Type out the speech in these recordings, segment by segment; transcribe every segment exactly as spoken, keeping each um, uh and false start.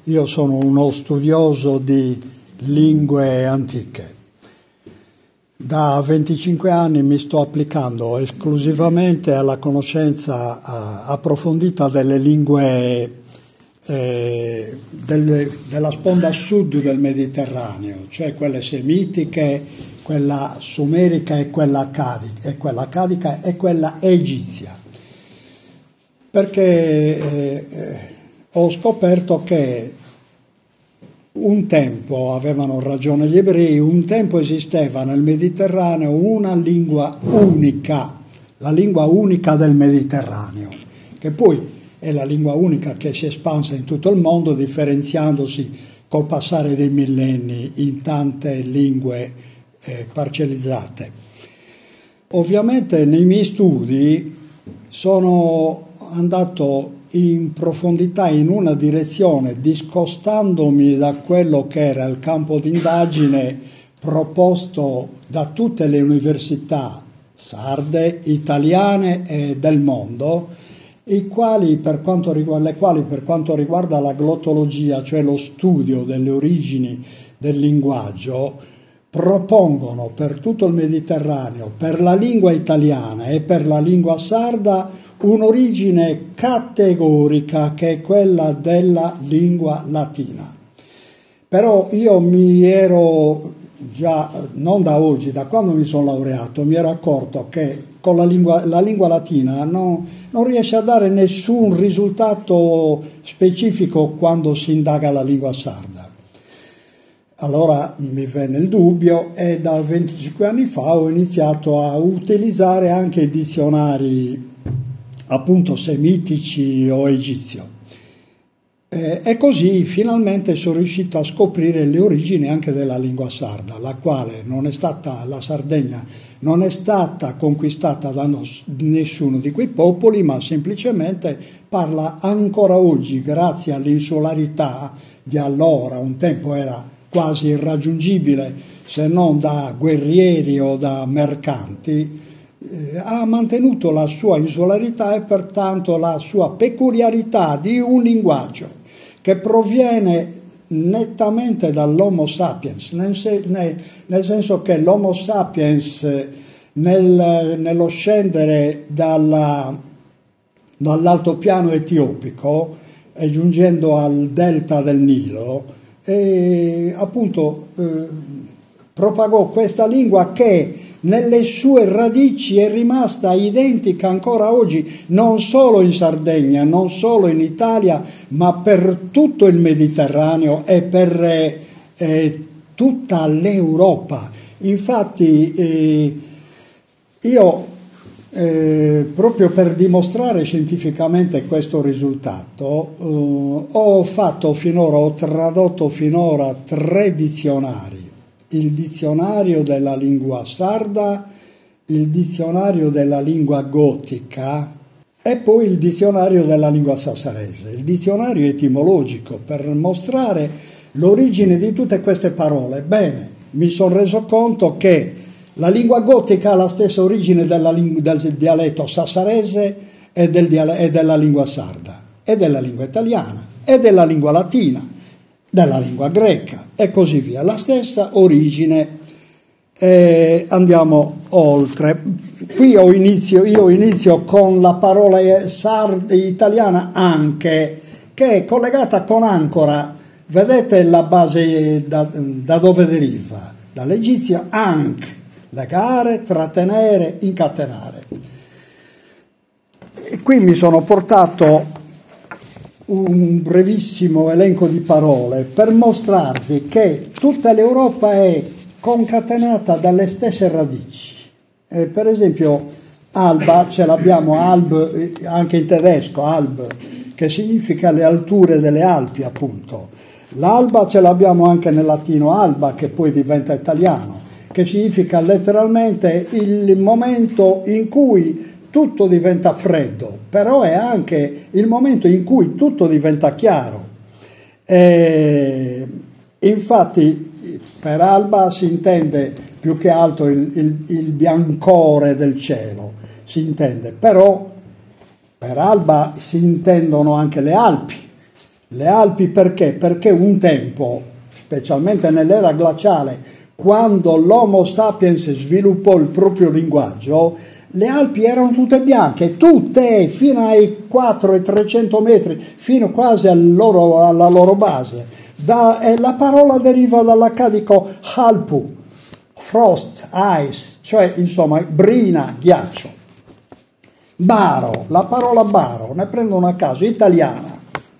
Io sono uno studioso di lingue antiche. Da venticinque anni mi sto applicando esclusivamente alla conoscenza uh, approfondita delle lingue eh, delle, della sponda sud del Mediterraneo, cioè quelle semitiche, quella sumerica e quella accadica, e quella accadica e quella egizia. Perché eh, eh, ho scoperto che un tempo, avevano ragione gli ebrei, un tempo esisteva nel Mediterraneo una lingua unica, la lingua unica del Mediterraneo, che poi è la lingua unica che si è espansa in tutto il mondo, differenziandosi col passare dei millenni in tante lingue eh, parcellizzate. Ovviamente nei miei studi sono andato in profondità in una direzione, discostandomi da quello che era il campo d'indagine proposto da tutte le università sarde, italiane e del mondo, i quali, per quanto riguarda, le quali per quanto riguarda la glottologia, cioè lo studio delle origini del linguaggio, propongono per tutto il Mediterraneo, per la lingua italiana e per la lingua sarda, un'origine categorica che è quella della lingua latina. Però io mi ero già, non da oggi, da quando mi sono laureato, mi ero accorto che con la lingua, la lingua latina non, non riesce a dare nessun risultato specifico quando si indaga la lingua sarda. Allora mi venne il dubbio e da venticinque anni fa ho iniziato a utilizzare anche i dizionari appunto semitici o egizio. Eh, e così finalmente sono riuscito a scoprire le origini anche della lingua sarda, la quale non è stata, la Sardegna non è stata conquistata da nos, nessuno di quei popoli, ma semplicemente parla ancora oggi, grazie all'insularità di allora, un tempo era quasi irraggiungibile se non da guerrieri o da mercanti, eh, ha mantenuto la sua insularità e pertanto la sua peculiarità di un linguaggio che proviene nettamente dall'Homo sapiens, nel, se, nel, nel senso che l'Homo sapiens nel, nello scendere dalla, dall'altopiano etiopico e giungendo al delta del Nilo, e appunto eh, propagò questa lingua che nelle sue radici è rimasta identica ancora oggi, non solo in Sardegna, non solo in Italia, ma per tutto il Mediterraneo e per eh, eh, tutta l'Europa. Infatti eh, io Eh, proprio per dimostrare scientificamente questo risultato eh, ho fatto finora, ho tradotto finora tre dizionari: il dizionario della lingua sarda, il dizionario della lingua gotica e poi il dizionario della lingua sassarese, il dizionario etimologico, per mostrare l'origine di tutte queste parole. Bene, mi sono reso conto che la lingua gotica ha la stessa origine della ling- del dialetto sassarese e, del diale- e della lingua sarda, e della lingua italiana, e della lingua latina, della lingua greca, e così via. La stessa origine. E andiamo oltre. Qui io inizio, io inizio con la parola sarda italiana anche, che è collegata con ancora. Vedete la base da, da dove deriva? Dall'egizio anche. Legare, trattenere, incatenare. E qui mi sono portato un brevissimo elenco di parole per mostrarvi che tutta l'Europa è concatenata dalle stesse radici. Eh, per esempio, alba, ce l'abbiamo alb, anche in tedesco, alb, che significa le alture delle Alpi, appunto. L'alba ce l'abbiamo anche nel latino alba, che poi diventa italiano, che significa letteralmente il momento in cui tutto diventa freddo, però è anche il momento in cui tutto diventa chiaro. E infatti per alba si intende più che altro il, il, il biancore del cielo, si intende, però per alba si intendono anche le Alpi, Le Alpi perché? Perché un tempo, specialmente nell'era glaciale, quando l'Homo sapiens sviluppò il proprio linguaggio, le Alpi erano tutte bianche, tutte, fino ai quattrocento trecento metri, fino quasi al loro, alla loro base. Da, eh, la parola deriva dall'accadico halpu, frost, ice, cioè insomma brina, ghiaccio. Baro, la parola baro, ne prendo una a caso, italiana.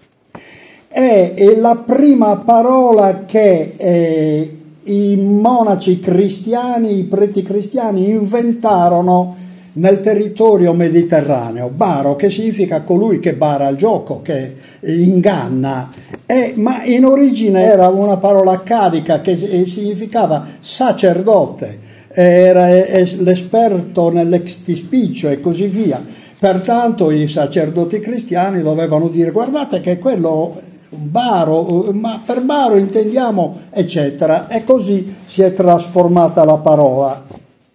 È, è la prima parola che eh, i monaci cristiani, i preti cristiani inventarono nel territorio mediterraneo. Baro, che significa colui che bara il gioco, che inganna, e, ma in origine era una parola accadica che significava sacerdote, era l'esperto nell'extispiccio e così via. Pertanto i sacerdoti cristiani dovevano dire: guardate che quello baro, ma per baro intendiamo eccetera, e così si è trasformata la parola.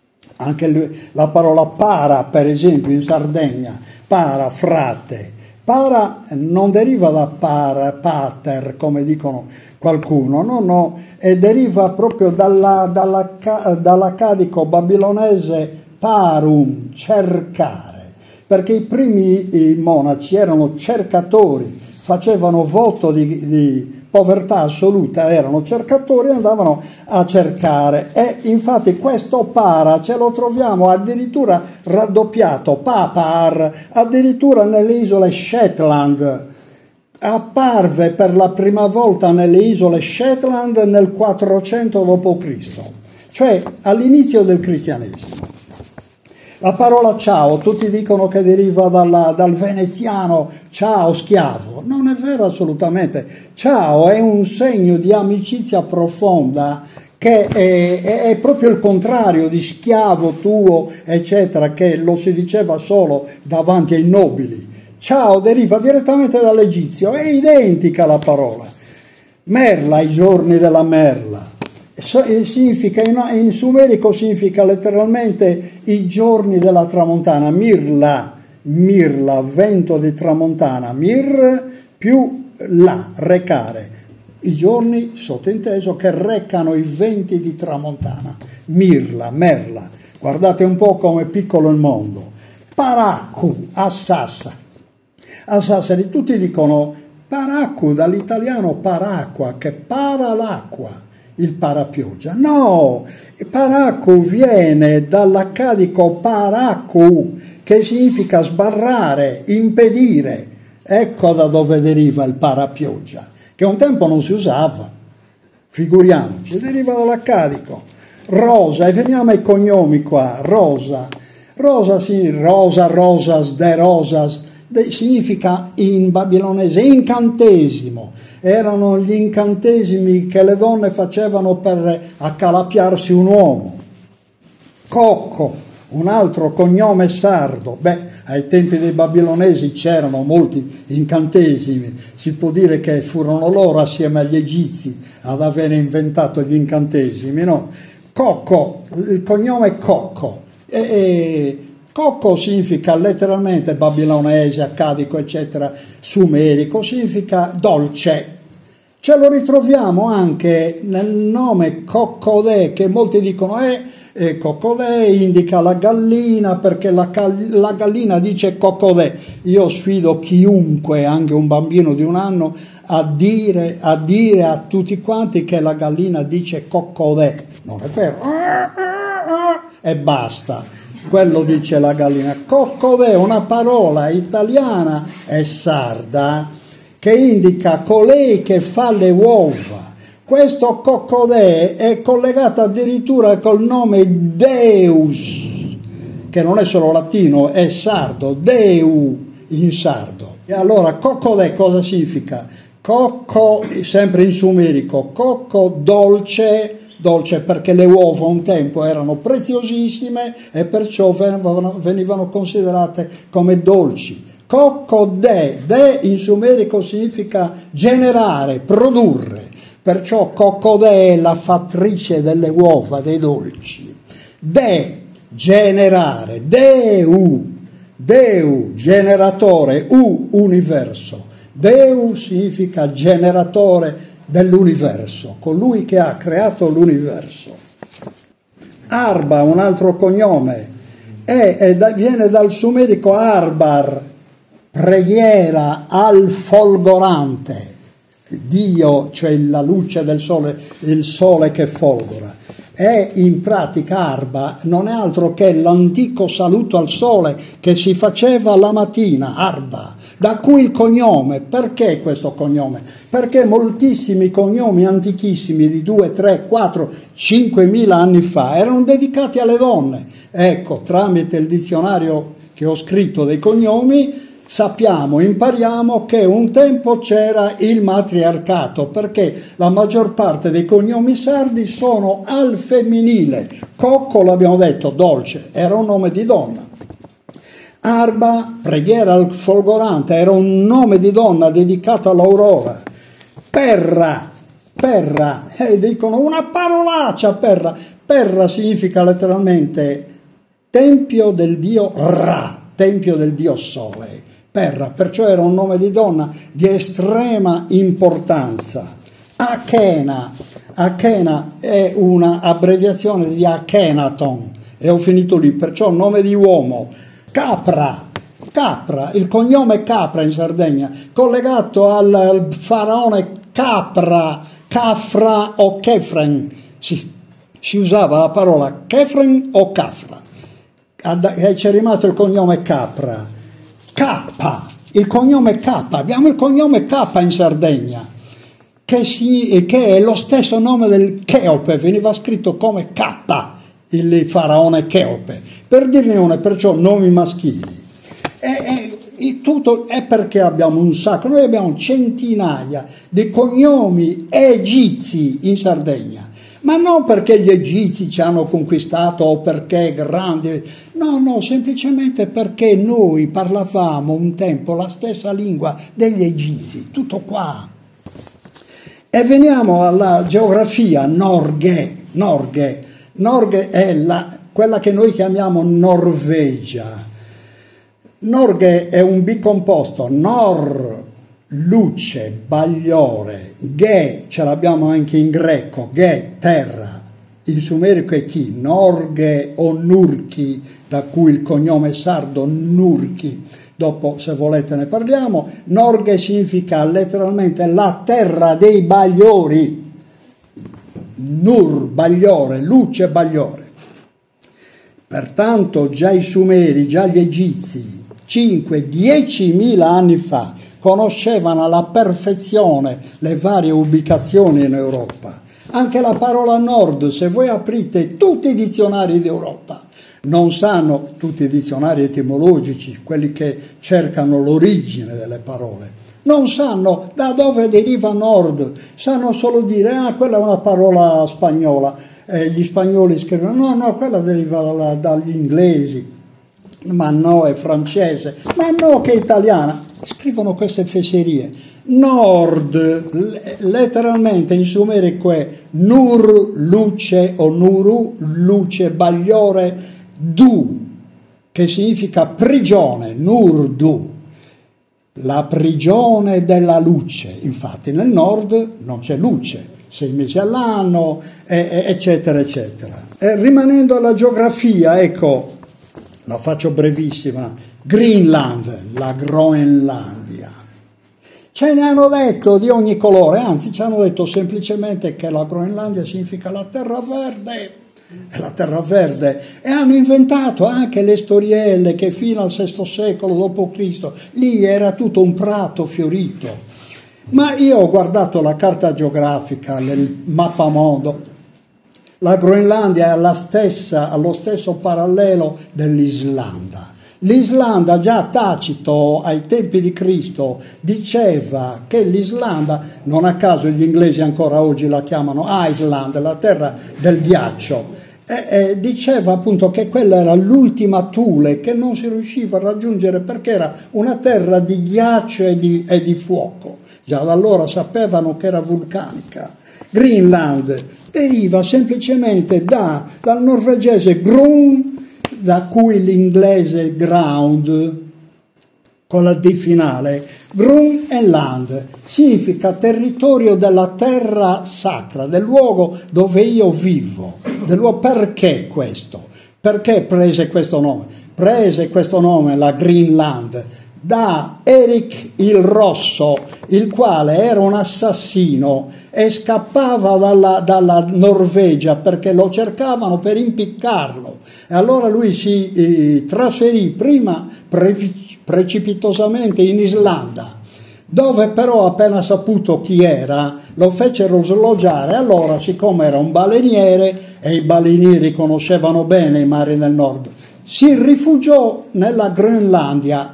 Anche la parola para, per esempio, in Sardegna, para, frate. Para non deriva da para, pater, come dicono qualcuno, no, no, e deriva proprio dalla, dalla, dall'accadico babilonese parum, cercare, perché i primi i monaci erano cercatori, facevano voto di, di povertà assoluta, erano cercatori e andavano a cercare. E infatti questo para ce lo troviamo addirittura raddoppiato, papar, addirittura nelle isole Shetland. Apparve per la prima volta nelle isole Shetland nel quattrocento dopo Cristo, cioè all'inizio del cristianesimo. La parola ciao, tutti dicono che deriva dalla, dal veneziano ciao schiavo. Non è vero assolutamente. Ciao è un segno di amicizia profonda che è, è, è proprio il contrario di schiavo tuo, eccetera, che lo si diceva solo davanti ai nobili. Ciao deriva direttamente dall'egizio, è identica la parola. Merla, i giorni della merla. Significa, in sumerico significa letteralmente i giorni della tramontana, mirla, mirla, vento di tramontana, mir più la, recare, i giorni sottinteso che recano i venti di tramontana, mirla, merla, guardate un po' come è piccolo il mondo. Paraccu, a Sassa, a Sassari tutti dicono paraccu, dall'italiano paracqua, che para l'acqua, il parapioggia. No, paraccu viene dall'accadico paraccu, che significa sbarrare, impedire. Ecco da dove deriva il parapioggia, che un tempo non si usava, figuriamoci, deriva dall'accadico. Rosa, e veniamo ai cognomi qua, Rosa. Rosa, sì, Rosa, Rosas, De Rosas, de, significa in babilonese incantesimo. Erano gli incantesimi che le donne facevano per accalappiarsi un uomo. Cocco, un altro cognome sardo. Beh, ai tempi dei babilonesi c'erano molti incantesimi, si può dire che furono loro assieme agli egizi ad aver inventato gli incantesimi, no? Cocco, il cognome è Cocco. E, e, Cocco significa letteralmente babilonese, accadico, eccetera, sumerico, significa dolce. Ce lo ritroviamo anche nel nome Coccodè, che molti dicono eh, eh, Coccodè indica la gallina perché la, la gallina dice Coccodè. Io sfido chiunque, anche un bambino di un anno, a dire, a dire a tutti quanti che la gallina dice Coccodè. Non è vero. E basta. Quello dice la gallina. Coccodè è una parola italiana e sarda che indica colei che fa le uova. Questo Coccodè è collegato addirittura col nome Deus, che non è solo latino, è sardo, Deu in sardo. E allora Coccodè cosa significa? Cocco, sempre in sumerico, cocco dolce, dolce perché le uova un tempo erano preziosissime e perciò venivano, venivano considerate come dolci. Coccodè, de in sumerico significa generare, produrre, perciò Coccodè è la fattrice delle uova, dei dolci. De, generare, Deu, Deu, generatore, U, universo. Deus significa generatore dell'universo, colui che ha creato l'universo. Arba, un altro cognome, è, è da, viene dal sumerico arbar, preghiera al folgorante, Dio, cioè la luce del sole, il sole che folgora. È in pratica arba, non è altro che l'antico saluto al sole che si faceva la mattina, arba, da cui il cognome. Perché questo cognome? Perché moltissimi cognomi antichissimi di due, tre, quattro, cinquemila anni fa erano dedicati alle donne. Ecco, tramite il dizionario che ho scritto dei cognomi, sappiamo, impariamo che un tempo c'era il matriarcato, perché la maggior parte dei cognomi sardi sono al femminile. Cocco, l'abbiamo detto, dolce, era un nome di donna. Arba, preghiera al folgorante, era un nome di donna dedicato all'aurora. Perra, perra, eh, dicono una parolaccia perra. Perra significa letteralmente tempio del dio Ra, tempio del dio Sole. Perra, perciò era un nome di donna di estrema importanza. Achena, Achena è una abbreviazione di Akhenaton, e ho finito lì, perciò nome di uomo. Capra, Capra, il cognome Capra in Sardegna, collegato al, al faraone Capra, Cafra o Kefren, si, si usava la parola Kefren o Cafra, e c'è rimasto il cognome Capra. K, il cognome K, abbiamo il cognome K in Sardegna, che, si, che è lo stesso nome del Cheope, veniva scritto come K, il faraone Cheope, per dirne una, perciò nomi maschili. E, e, tutto è perché abbiamo un sacco, noi abbiamo centinaia di cognomi egizi in Sardegna. Ma non perché gli egizi ci hanno conquistato o perché grandi, no, no, semplicemente perché noi parlavamo un tempo la stessa lingua degli egizi, tutto qua. E veniamo alla geografia, Norge, Norge, Norge è la, quella che noi chiamiamo Norvegia. Norge è un bicomposto, Nor, luce, bagliore, Ge, ce l'abbiamo anche in greco, Ge, terra, in sumerico è chi? Norge o Nurchi, da cui il cognome sardo Nurchi, dopo se volete ne parliamo. Norge significa letteralmente la terra dei bagliori, Nur, bagliore, luce, bagliore. Pertanto già i sumeri, già gli egizi, cinque diecimila anni fa, conoscevano alla perfezione le varie ubicazioni in Europa. Anche la parola nord, se voi aprite tutti i dizionari d'Europa, non sanno, tutti i dizionari etimologici, quelli che cercano l'origine delle parole, non sanno da dove deriva nord, sanno solo dire, ah, quella è una parola spagnola, e gli spagnoli scrivono, no, no, quella deriva dalla, dagli inglesi, ma no, è francese, ma no, che è italiana. Scrivono queste fesserie. Nord, letteralmente in sumerico è nur, luce, o nuru, luce, bagliore, du, che significa prigione, nur du, la prigione della luce. Infatti nel nord non c'è luce, sei mesi all'anno, eccetera, eccetera. E rimanendo alla geografia, ecco, la faccio brevissima, Greenland, la Groenlandia. Ce ne hanno detto di ogni colore, anzi ci hanno detto semplicemente che la Groenlandia significa la terra verde, è la terra verde, e hanno inventato anche le storielle che fino al sesto secolo dopo Cristo lì era tutto un prato fiorito. Ma io ho guardato la carta geografica, il mappamondo, la Groenlandia è alla stessa, allo stesso parallelo dell'Islanda. L'Islanda, già Tacito ai tempi di Cristo diceva che l'Islanda, non a caso gli inglesi ancora oggi la chiamano Iceland, la terra del ghiaccio, e, e diceva appunto che quella era l'ultima Thule che non si riusciva a raggiungere perché era una terra di ghiaccio e di, e di fuoco. Già da allora sapevano che era vulcanica. Greenland deriva semplicemente da, dal norvegese grun, da cui l'inglese ground, con la D finale, Grunland, significa territorio della terra sacra, del luogo dove io vivo. Del luogo, perché questo? Perché prese questo nome? Prese questo nome, la Greenland, da Erik il Rosso, il quale era un assassino e scappava dalla, dalla Norvegia perché lo cercavano per impiccarlo. E allora lui si eh, trasferì prima pre- precipitosamente in Islanda, dove però appena saputo chi era lo fecero sloggiare. Allora, siccome era un baleniere e i balenieri conoscevano bene i mari del nord, si rifugiò nella Groenlandia,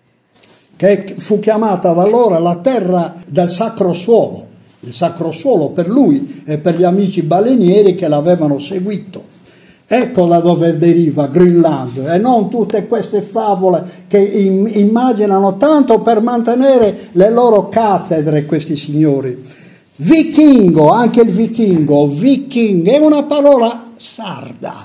che fu chiamata da allora la terra del sacro suolo, il sacro suolo per lui e per gli amici balenieri che l'avevano seguito. Ecco da dove deriva Greenland, e non tutte queste favole che immaginano tanto per mantenere le loro cattedre questi signori. Vichingo, anche il vichingo, viking, è una parola sarda.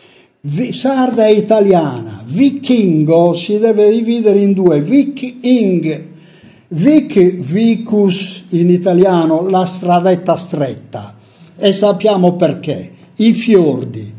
Sarda e italiana. Vichingo si deve dividere in due, viking, vic, vicus in italiano, la stradetta stretta, e sappiamo perché, i fiordi,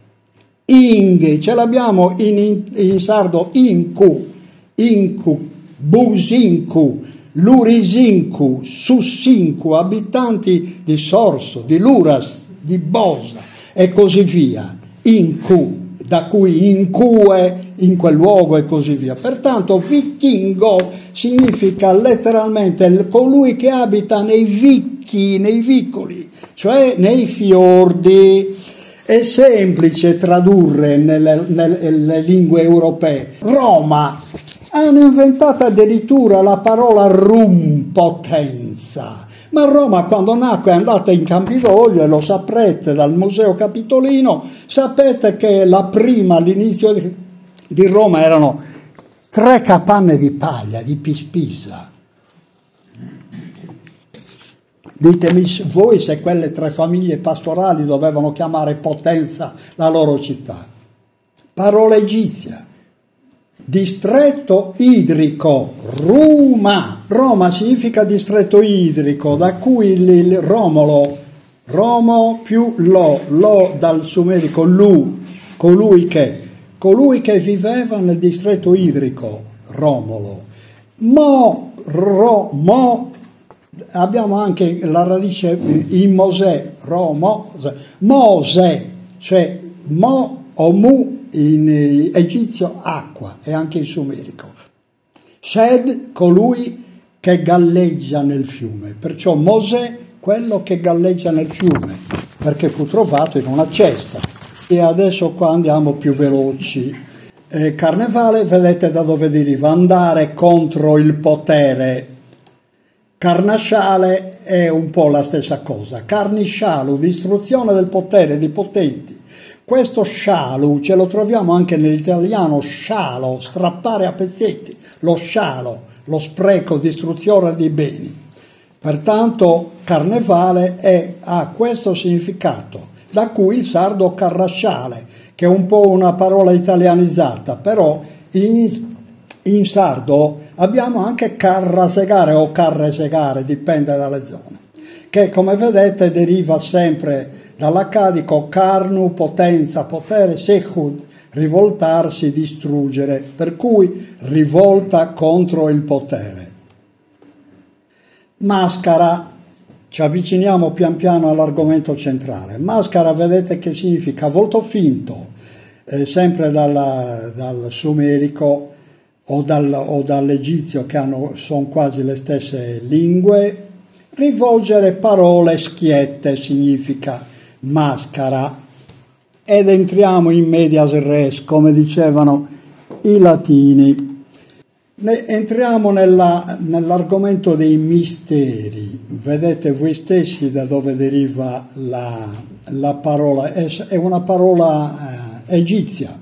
ing, ce l'abbiamo in, in, in sardo, inku, inku, businku, lurisinku, sussinku, abitanti di Sorso, di Luras, di Bosa e così via. Incu, da cui incue in quel luogo e così via. Pertanto vichingo significa letteralmente colui che abita nei vicchi, nei vicoli, cioè nei fiordi. È semplice tradurre nelle, nelle, nelle lingue europee. Roma, hanno inventato addirittura la parola rumpotenza. Ma Roma, quando nacque, è andata in Campidoglio, e lo saprete dal Museo Capitolino, sapete che la prima, all'inizio di, di Roma, erano tre capanne di paglia, di Pispisa. Ditemi voi se quelle tre famiglie pastorali dovevano chiamare Potenza la loro città. Parola egizia. Distretto idrico, Ruma. Roma significa distretto idrico, da cui il, il Romolo, Romo più Lo, Lo dal sumerico Lu, colui che, colui che viveva nel distretto idrico, Romolo. Mo, Ro, Mo, abbiamo anche la radice in Mosè, Romo, Mosè, cioè Mo o Mu, in egizio acqua e anche in sumerico. Shed, colui che galleggia nel fiume, perciò Mosè, quello che galleggia nel fiume, perché fu trovato in una cesta. E adesso qua andiamo più veloci. Eh, carnevale, vedete da dove deriva, andare contro il potere. Carnasciale è un po' la stessa cosa. Carniscialu, distruzione del potere dei potenti. Questo scialu ce lo troviamo anche nell'italiano scialo, strappare a pezzetti, lo scialo, lo spreco, distruzione dei beni. Pertanto carnevale è, ha questo significato, da cui il sardo carrasciale, che è un po' una parola italianizzata, però in, in sardo abbiamo anche carrasegare o carresegare, dipende dalle zone, che come vedete deriva sempre dall'accadico carnu, potenza, potere, sechud, rivoltarsi, distruggere, per cui rivolta contro il potere. Maschera, ci avviciniamo pian piano all'argomento centrale. Maschera, vedete che significa volto finto, eh, sempre dalla, dal sumerico o, dal, o dall'egizio, che hanno, sono quasi le stesse lingue. Rivolgere parole schiette significa maschera, ed entriamo in medias res, come dicevano i latini. Ne entriamo nella, nell'argomento dei misteri. Vedete voi stessi da dove deriva la, la parola, è, è una parola eh, egizia.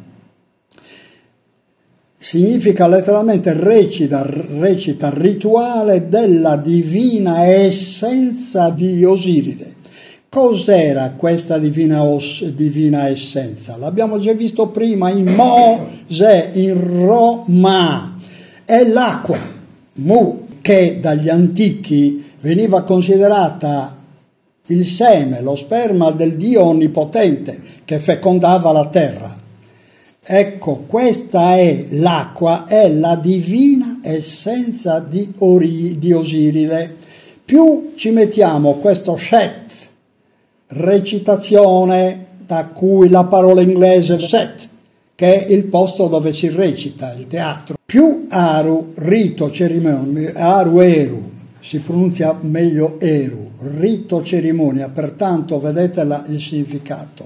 Significa letteralmente recita, recita rituale della divina essenza di Osiride. Cos'era questa divina, os, divina essenza? L'abbiamo già visto prima in Mosè, in Roma. è l'acqua, mu, che dagli antichi veniva considerata il seme, lo sperma del Dio onnipotente che fecondava la terra. Ecco, questa è l'acqua, è la divina essenza di, Ori, di Osiride. Più ci mettiamo questo Shet, recitazione, da cui la parola inglese set, che è il posto dove si recita, il teatro. Più Aru, rito, cerimonia, Aru Eru, si pronuncia meglio Eru, rito, cerimonia, pertanto vedete la, il significato.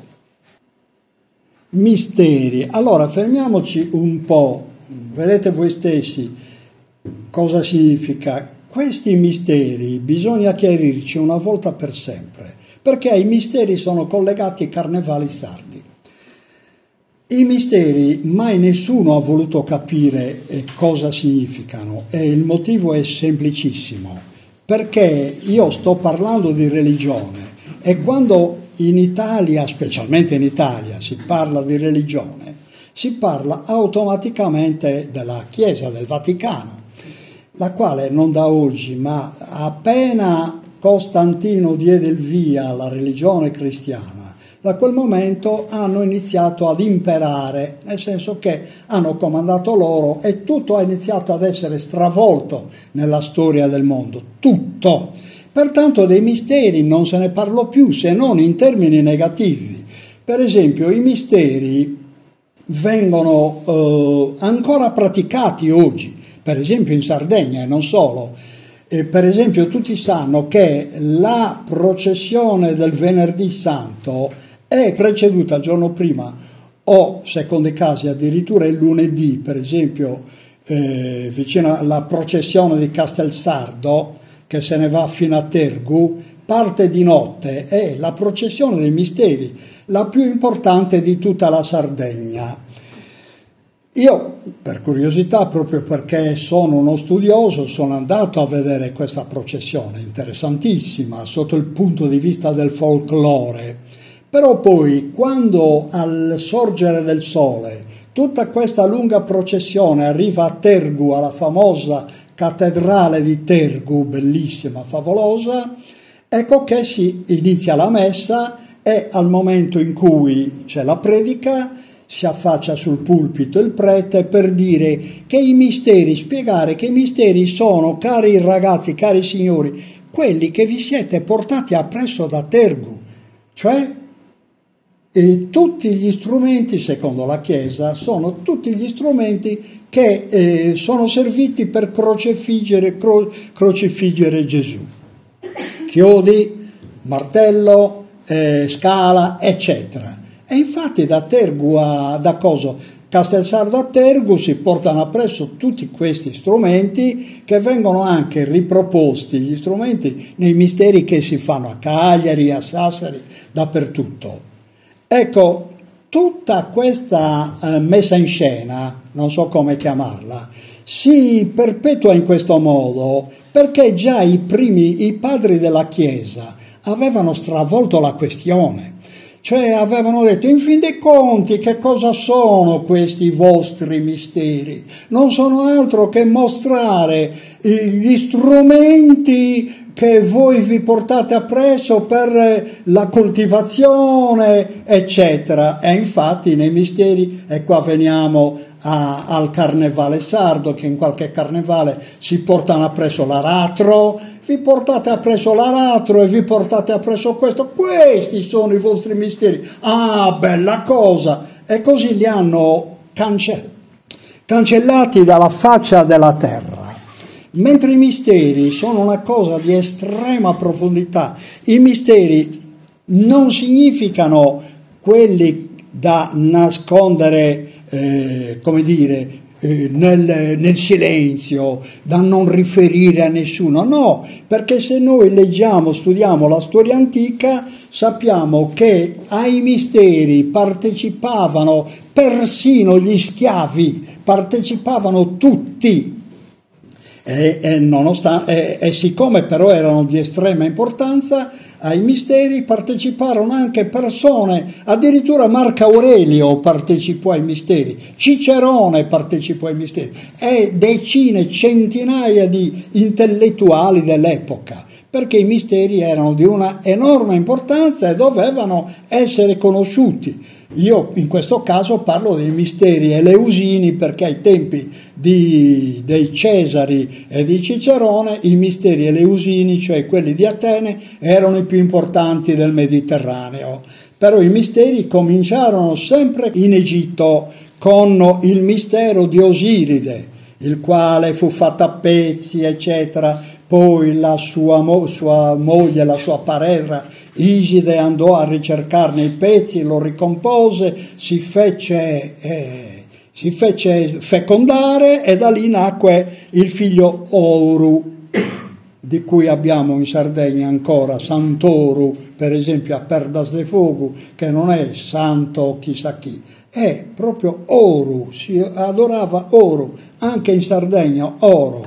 Misteri. Allora fermiamoci un po', vedete voi stessi cosa significa. Questi misteri bisogna chiarirci una volta per sempre, perché i misteri sono collegati ai carnevali sardi. I misteri mai nessuno ha voluto capire cosa significano e il motivo è semplicissimo, perché io sto parlando di religione e quando in Italia, specialmente in Italia, si parla di religione, si parla automaticamente della Chiesa, del Vaticano, la quale non da oggi, ma appena Costantino diede il via alla religione cristiana, da quel momento hanno iniziato ad imperare, nel senso che hanno comandato loro e tutto ha iniziato ad essere stravolto nella storia del mondo, tutto. Pertanto dei misteri non se ne parlò più se non in termini negativi. Per esempio i misteri vengono eh, ancora praticati oggi, per esempio in Sardegna e non solo. E per esempio tutti sanno che la processione del Venerdì Santo è preceduta il giorno prima o, secondo i casi, addirittura il lunedì, per esempio eh, vicino alla processione di Castelsardo, che se ne va fino a Tergu, parte di notte, è la processione dei misteri, la più importante di tutta la Sardegna. Io, per curiosità, proprio perché sono uno studioso, sono andato a vedere questa processione, interessantissima, sotto il punto di vista del folklore. Però poi, quando al sorgere del sole, tutta questa lunga processione arriva a Tergu, alla famosa cattedrale di Tergu, bellissima, favolosa, ecco che si inizia la messa e al momento in cui c'è la predica si affaccia sul pulpito il prete per dire che i misteri, spiegare che i misteri sono, cari ragazzi, cari signori, quelli che vi siete portati appresso da Tergu, cioè e tutti gli strumenti, secondo la Chiesa, sono tutti gli strumenti che eh, sono serviti per crocifiggere, cro- crocifiggere Gesù. Chiodi, martello, eh, scala, eccetera. E infatti da Tergu a da coso, Castelsardo a Tergu si portano appresso tutti questi strumenti che vengono anche riproposti, gli strumenti nei misteri che si fanno a Cagliari, a Sassari, dappertutto. Ecco, tutta questa eh, messa in scena, non so come chiamarla, si perpetua in questo modo perché già i primi, i padri della Chiesa avevano stravolto la questione. Cioè avevano detto, in fin dei conti, che cosa sono questi vostri misteri? Non sono altro che mostrare gli strumenti che voi vi portate appresso per la coltivazione, eccetera. E infatti nei misteri, e qua veniamo a, al carnevale sardo, che in qualche carnevale si portano appresso l'aratro, vi portate appresso l'aratro e vi portate appresso questo, questi sono i vostri misteri, ah bella cosa, e così li hanno cance- cancellati dalla faccia della terra. Mentre i misteri sono una cosa di estrema profondità, i misteri non significano quelli da nascondere, eh, come dire, eh, nel, nel silenzio, da non riferire a nessuno, no, perché se noi leggiamo, studiamo la storia antica, sappiamo che ai misteri partecipavano persino gli schiavi, partecipavano tutti. E, e, nonostante, e, e siccome però erano di estrema importanza, ai misteri parteciparono anche persone, addirittura Marco Aurelio partecipò ai misteri, Cicerone partecipò ai misteri e decine, centinaia di intellettuali dell'epoca, perché i misteri erano di una enorme importanza e dovevano essere conosciuti. Io in questo caso parlo dei misteri eleusini perché ai tempi di, dei Cesari e di Cicerone i misteri eleusini, cioè quelli di Atene, erano i più importanti del Mediterraneo. Però i misteri cominciarono sempre in Egitto con il mistero di Osiride, il quale fu fatto a pezzi, eccetera. Poi la sua, mo- sua moglie, la sua parera Iside, andò a ricercarne i pezzi, lo ricompose, si fece, eh, si fece fecondare e da lì nacque il figlio Oru, di cui abbiamo in Sardegna ancora Sant'Oru, per esempio a Perdas de Fogu, che non è santo chissà chi, è proprio Oru, si adorava Oru, anche in Sardegna oro.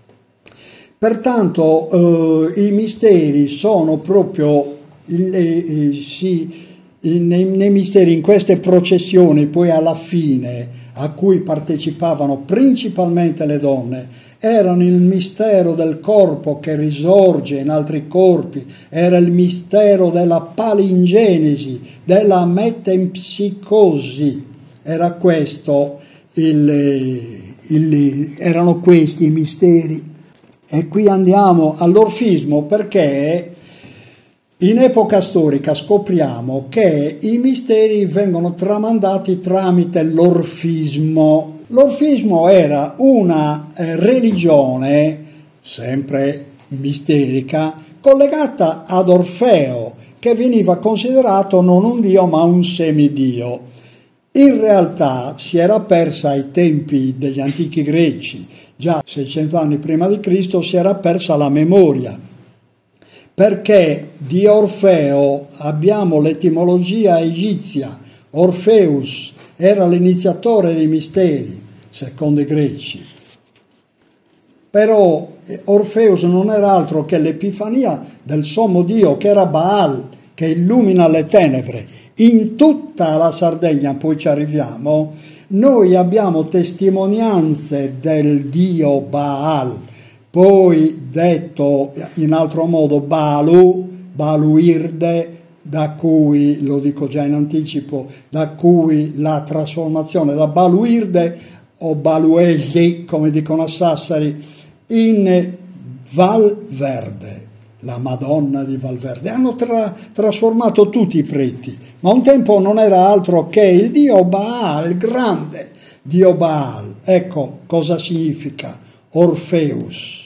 Pertanto eh, i misteri sono proprio il, eh, sì, nei, nei misteri, in queste processioni, poi alla fine, a cui partecipavano principalmente le donne, erano il mistero del corpo che risorge in altri corpi, era il mistero della palingenesi, della metempsicosi, era questo il, il, erano questi i misteri. E qui andiamo all'orfismo perché in epoca storica scopriamo che i misteri vengono tramandati tramite l'orfismo. L'orfismo era una eh, religione, sempre misterica, collegata ad Orfeo, che veniva considerato non un dio ma un semidio. In realtà si era persa ai tempi degli antichi greci, già seicento anni prima di Cristo si era persa la memoria, perché di Orfeo abbiamo l'etimologia egizia. Orpheus era l'iniziatore dei misteri, secondo i greci. Però Orpheus non era altro che l'epifania del sommo Dio, che era Baal, che illumina le tenebre. In tutta la Sardegna, poi ci arriviamo, noi abbiamo testimonianze del dio Baal, poi detto in altro modo Balu, Baluirde, da cui, lo dico già in anticipo, da cui la trasformazione da Baluirde o Baluelli, come dicono a Sassari, in Valverde, la Madonna di Valverde. Hanno tra, trasformato tutti i preti, ma un tempo non era altro che il dio Baal, il grande dio Baal. Ecco cosa significa Orpheus.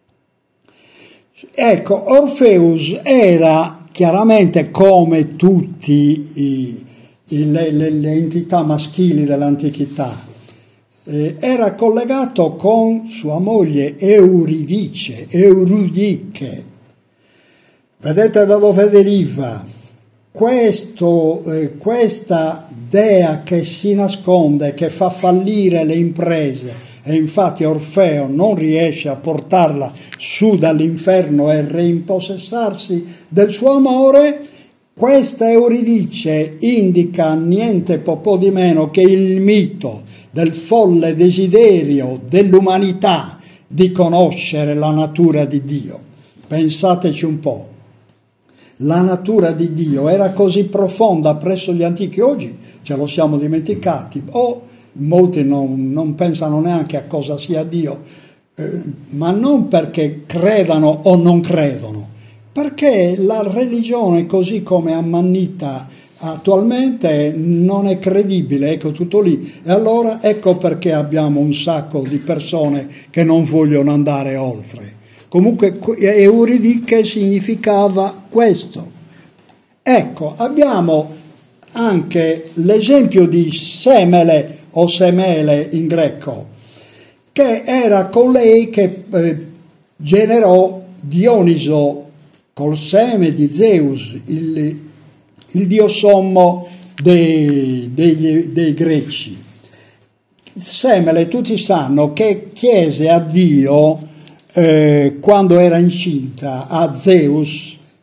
Ecco, Orpheus era chiaramente, come tutte le, le, le entità maschili dell'antichità, eh, era collegato con sua moglie Euridice, Euridiche. Vedete da dove deriva? Questo, eh, questa dea che si nasconde, che fa fallire le imprese, e infatti Orfeo non riesce a portarla su dall'inferno e reimpossessarsi del suo amore, questa Euridice indica niente po' di meno che il mito del folle desiderio dell'umanità di conoscere la natura di Dio. Pensateci un po'. La natura di Dio era così profonda presso gli antichi, oggi ce lo siamo dimenticati, o molti non, non pensano neanche a cosa sia Dio, eh, ma non perché credano o non credono, perché la religione così come ammannita attualmente non è credibile, ecco tutto lì. E allora ecco perché abbiamo un sacco di persone che non vogliono andare oltre. Comunque Euridiche significava questo. Ecco, abbiamo anche l'esempio di Semele o Semele in greco, che era colei che eh, generò Dioniso col seme di Zeus, il, il dio sommo dei, dei, dei greci. Semele, tutti sanno che chiese a Dio, Eh, quando era incinta, a Zeus,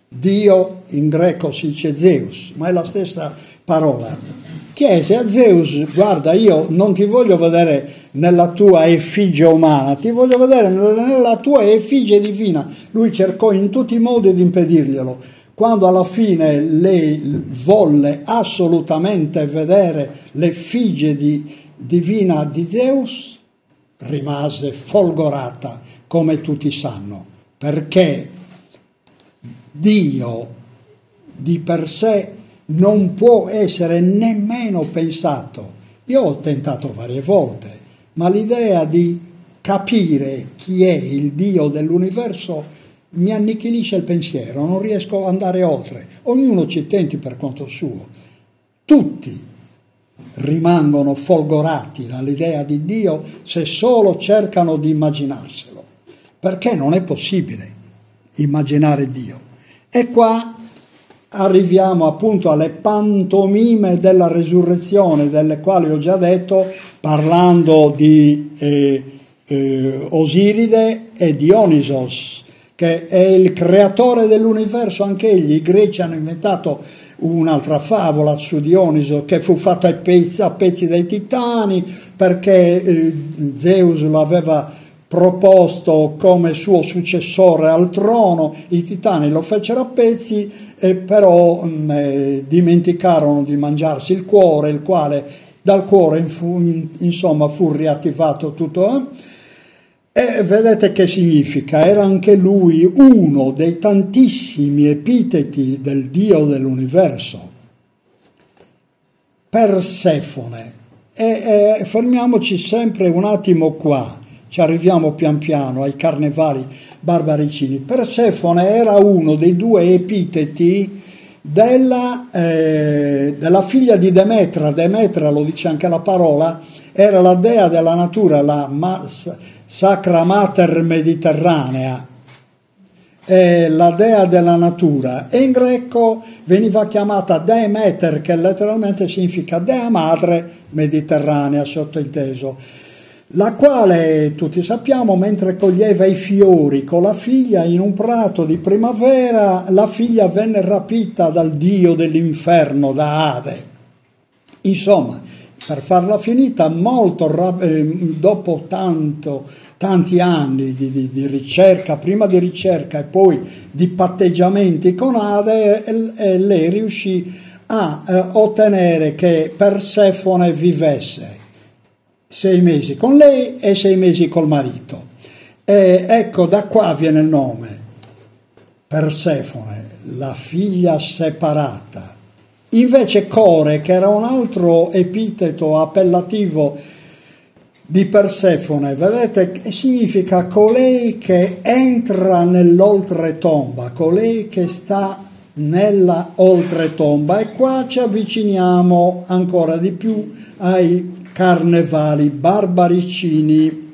Dio in greco si dice Zeus, ma è la stessa parola. Chiese a Zeus: guarda, io non ti voglio vedere nella tua effigie umana, ti voglio vedere nella tua effigie divina. Lui cercò in tutti i modi di impedirglielo. Quando alla fine lei volle assolutamente vedere l'effigie di, divina di Zeus, rimase folgorata, come tutti sanno, perché Dio di per sé non può essere nemmeno pensato. Io ho tentato varie volte, ma l'idea di capire chi è il Dio dell'universo mi annichilisce il pensiero, non riesco ad andare oltre. Ognuno ci tenti per conto suo. Tutti rimangono folgorati dall'idea di Dio se solo cercano di immaginarselo, perché non è possibile immaginare Dio. E qua arriviamo appunto alle pantomime della resurrezione, delle quali ho già detto, parlando di eh, eh, Osiride e Dionisos, che è il creatore dell'universo. Anche egli, i greci hanno inventato un'altra favola su Dioniso, che fu fatta a pezzi, a pezzi dai titani, perché eh, Zeus l'aveva proposto come suo successore al trono. I titani lo fecero a pezzi, eh, però mh, eh, dimenticarono di mangiarsi il cuore, il quale dal cuore fu, insomma fu riattivato tutto. Eh? E vedete che significa? Era anche lui uno dei tantissimi epiteti del Dio dell'universo. Persefone. E, e fermiamoci sempre un attimo qua, ci arriviamo pian piano ai carnevali barbaricini. Persefone era uno dei due epiteti della, eh, della figlia di Demetra. Demetra, lo dice anche la parola, era la dea della natura, la mas, Sacra Mater Mediterranea, è la dea della natura, e in greco veniva chiamata Demeter, che letteralmente significa dea madre mediterranea, sottointeso, la quale, tutti sappiamo, mentre coglieva i fiori con la figlia in un prato di primavera, la figlia venne rapita dal dio dell'inferno, da Ade. Insomma, per farla finita, molto eh, dopo tanto, tanti anni di, di, di ricerca, prima di ricerca e poi di patteggiamenti con Ade, e, e lei riuscì a eh, ottenere che Persefone vivesse sei mesi con lei e sei mesi col marito. E ecco, da qua viene il nome, Persefone, la figlia separata. Invece Core, che era un altro epiteto appellativo di Persefone, vedete, significa colei che entra nell'oltretomba, colei che sta nella oltretomba. E qua ci avviciniamo ancora di più ai carnevali barbaricini.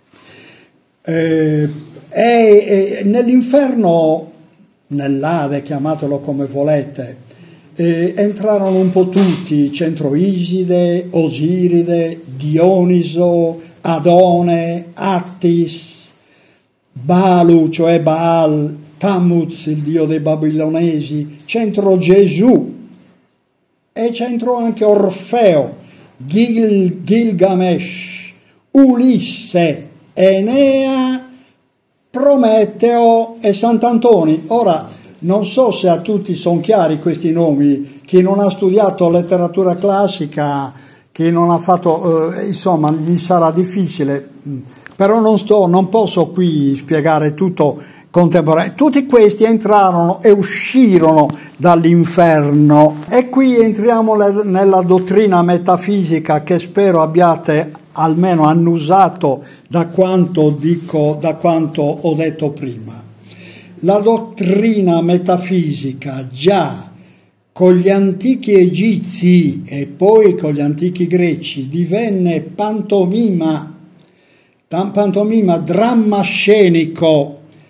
Eh, e, e nell'inferno, nell'Ade, chiamatelo come volete, Eh, entrarono un po' tutti: Centro Iside, Osiride, Dioniso, Adone, Attis, Balu, cioè Baal, Tammuz, il dio dei babilonesi, centro Gesù, e centro anche Orfeo, Gil, Gilgamesh, Ulisse, Enea, Prometeo e Sant'Antoni. Ora, non so se a tutti sono chiari questi nomi. Chi non ha studiato letteratura classica, chi non ha fatto, eh, insomma, gli sarà difficile. Però non sto, non posso qui spiegare tutto contemporaneo. Tutti questi entrarono e uscirono dall'inferno. E qui entriamo le, nella dottrina metafisica, che spero abbiate almeno annusato da quanto dico, da quanto ho detto prima. La dottrina metafisica già con gli antichi egizi e poi con gli antichi greci divenne pantomima, pantomima, dramma scenico,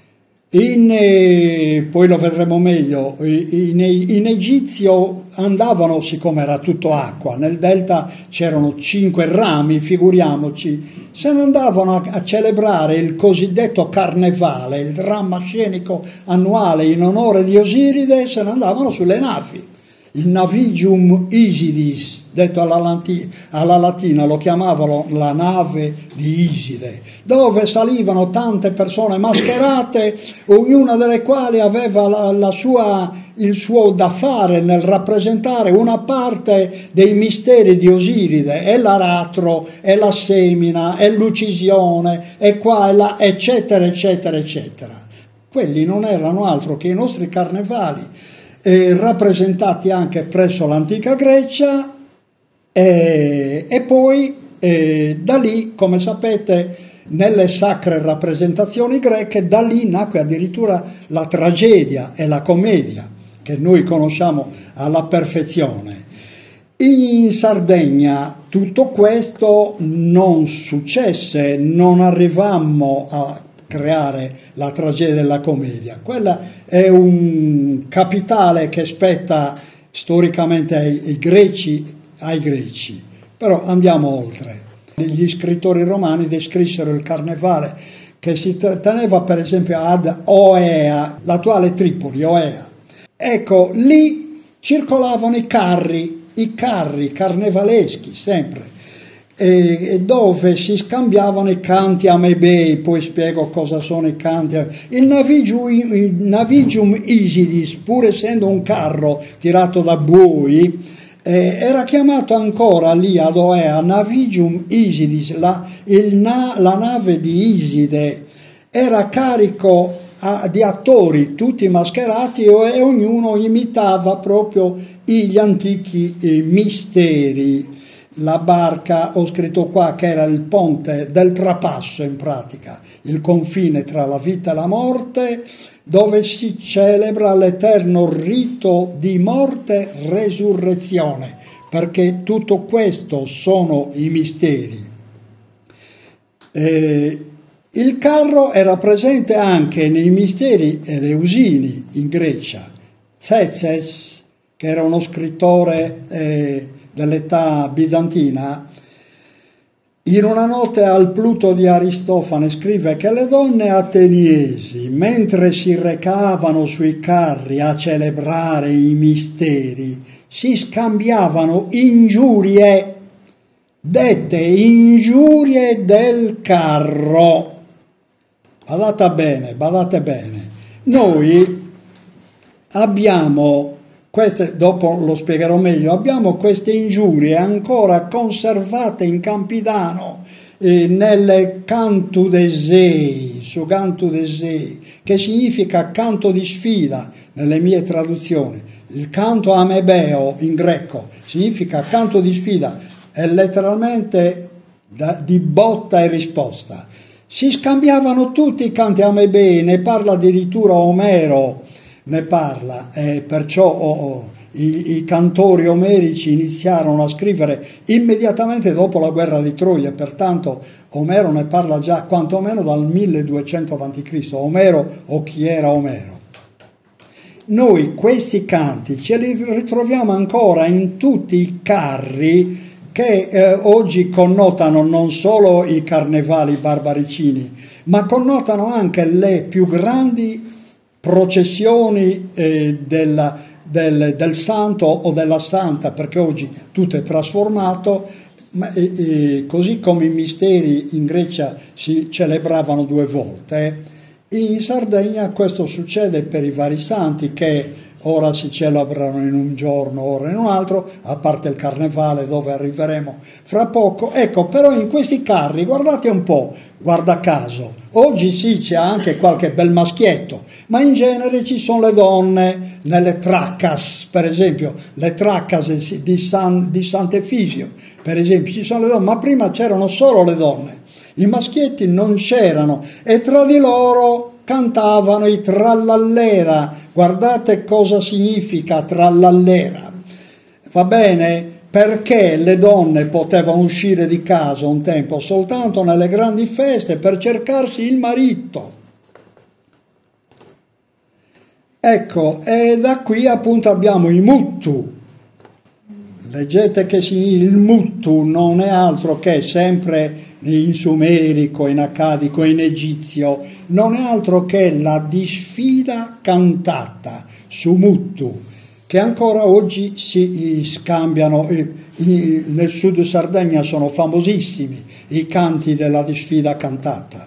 In, eh, poi lo vedremo meglio, in, in Egizio andavano, siccome era tutto acqua, nel delta c'erano cinque rami, figuriamoci, se ne andavano a, a celebrare il cosiddetto carnevale, il dramma scenico annuale in onore di Osiride, se ne andavano sulle navi. Il Navigium Isidis, detto alla, lati, alla latina, lo chiamavano la nave di Iside, dove salivano tante persone mascherate, ognuna delle quali aveva la, la sua, il suo da fare nel rappresentare una parte dei misteri di Osiride, e l'aratro, e la semina, e l'uccisione, e qua e là, eccetera, eccetera, eccetera. Quelli non erano altro che i nostri carnevali, Eh, rappresentati anche presso l'antica Grecia, eh, e poi eh, da lì, come sapete, nelle sacre rappresentazioni greche, da lì nacque addirittura la tragedia e la commedia, che noi conosciamo alla perfezione. In Sardegna tutto questo non successe, non arrivammo a creare la tragedia della commedia. Quella è un capitale che spetta storicamente ai, ai greci, ai greci. Però andiamo oltre. Gli scrittori romani descrissero il carnevale che si teneva per esempio ad Oea, l'attuale Tripoli, Oea. Ecco, lì circolavano i carri, i carri carnevaleschi sempre, e dove si scambiavano i canti amebei. Poi spiego cosa sono i canti. Il Navigium, il Navigium Isidis, pur essendo un carro tirato da buoi, eh, era chiamato ancora lì ad Oea Navigium Isidis, la, il na, la nave di Iside. Era carico a, di attori tutti mascherati, e, e ognuno imitava proprio gli antichi eh, misteri. La barca, ho scritto qua, che era il ponte del trapasso, in pratica, il confine tra la vita e la morte, dove si celebra l'eterno rito di morte-resurrezione, perché tutto questo sono i misteri. Eh, il carro era presente anche nei misteri eleusini in Grecia. Tzetzes, che era uno scrittore eh, dell'età bizantina, in una nota al Pluto di Aristofane scrive che le donne ateniesi, mentre si recavano sui carri a celebrare i misteri, si scambiavano ingiurie, dette ingiurie del carro. Badate bene, badate bene. Noi abbiamo queste, dopo lo spiegherò meglio, abbiamo queste ingiurie ancora conservate in Campidano, eh, nelle Cantu Desei, su Cantu Desei, che significa canto di sfida nelle mie traduzioni. Il canto amebeo in greco significa canto di sfida, è letteralmente da, di botta e risposta. Si scambiavano tutti i canti amebei, ne parla addirittura Omero, ne parla, e perciò oh, oh, i, i cantori omerici iniziarono a scrivere immediatamente dopo la guerra di Troia, pertanto Omero ne parla già quantomeno dal milleduecento avanti Cristo, Omero o chi era Omero. Noi questi canti ce li ritroviamo ancora in tutti i carri che eh, oggi connotano non solo i carnevali barbaricini, ma connotano anche le più grandi processioni eh, della, del, del santo o della santa, perché oggi tutto è trasformato, ma, eh, eh, così come i misteri in Grecia si celebravano due volte. In Sardegna questo succede per i vari santi, che ora si celebrano in un giorno, ora in un altro, a parte il carnevale dove arriveremo fra poco. Ecco, però in questi carri, guardate un po', guarda caso, oggi sì c'è anche qualche bel maschietto, ma in genere ci sono le donne nelle traccas, per esempio, le traccas di, San, di Sant'Efisio, per esempio, ci sono le donne, ma prima c'erano solo le donne, i maschietti non c'erano, e tra di loro cantavano i trallallera. Guardate cosa significa trallallera, va bene? Perché le donne potevano uscire di casa un tempo soltanto nelle grandi feste per cercarsi il marito. Ecco, e da qui appunto abbiamo i Muttu. Leggete che il Muttu non è altro che, sempre in sumerico, in accadico, in egizio, non è altro che la disfida cantata su Muttu, che ancora oggi si scambiano. Nel sud Sardegna sono famosissimi i canti della disfida cantata.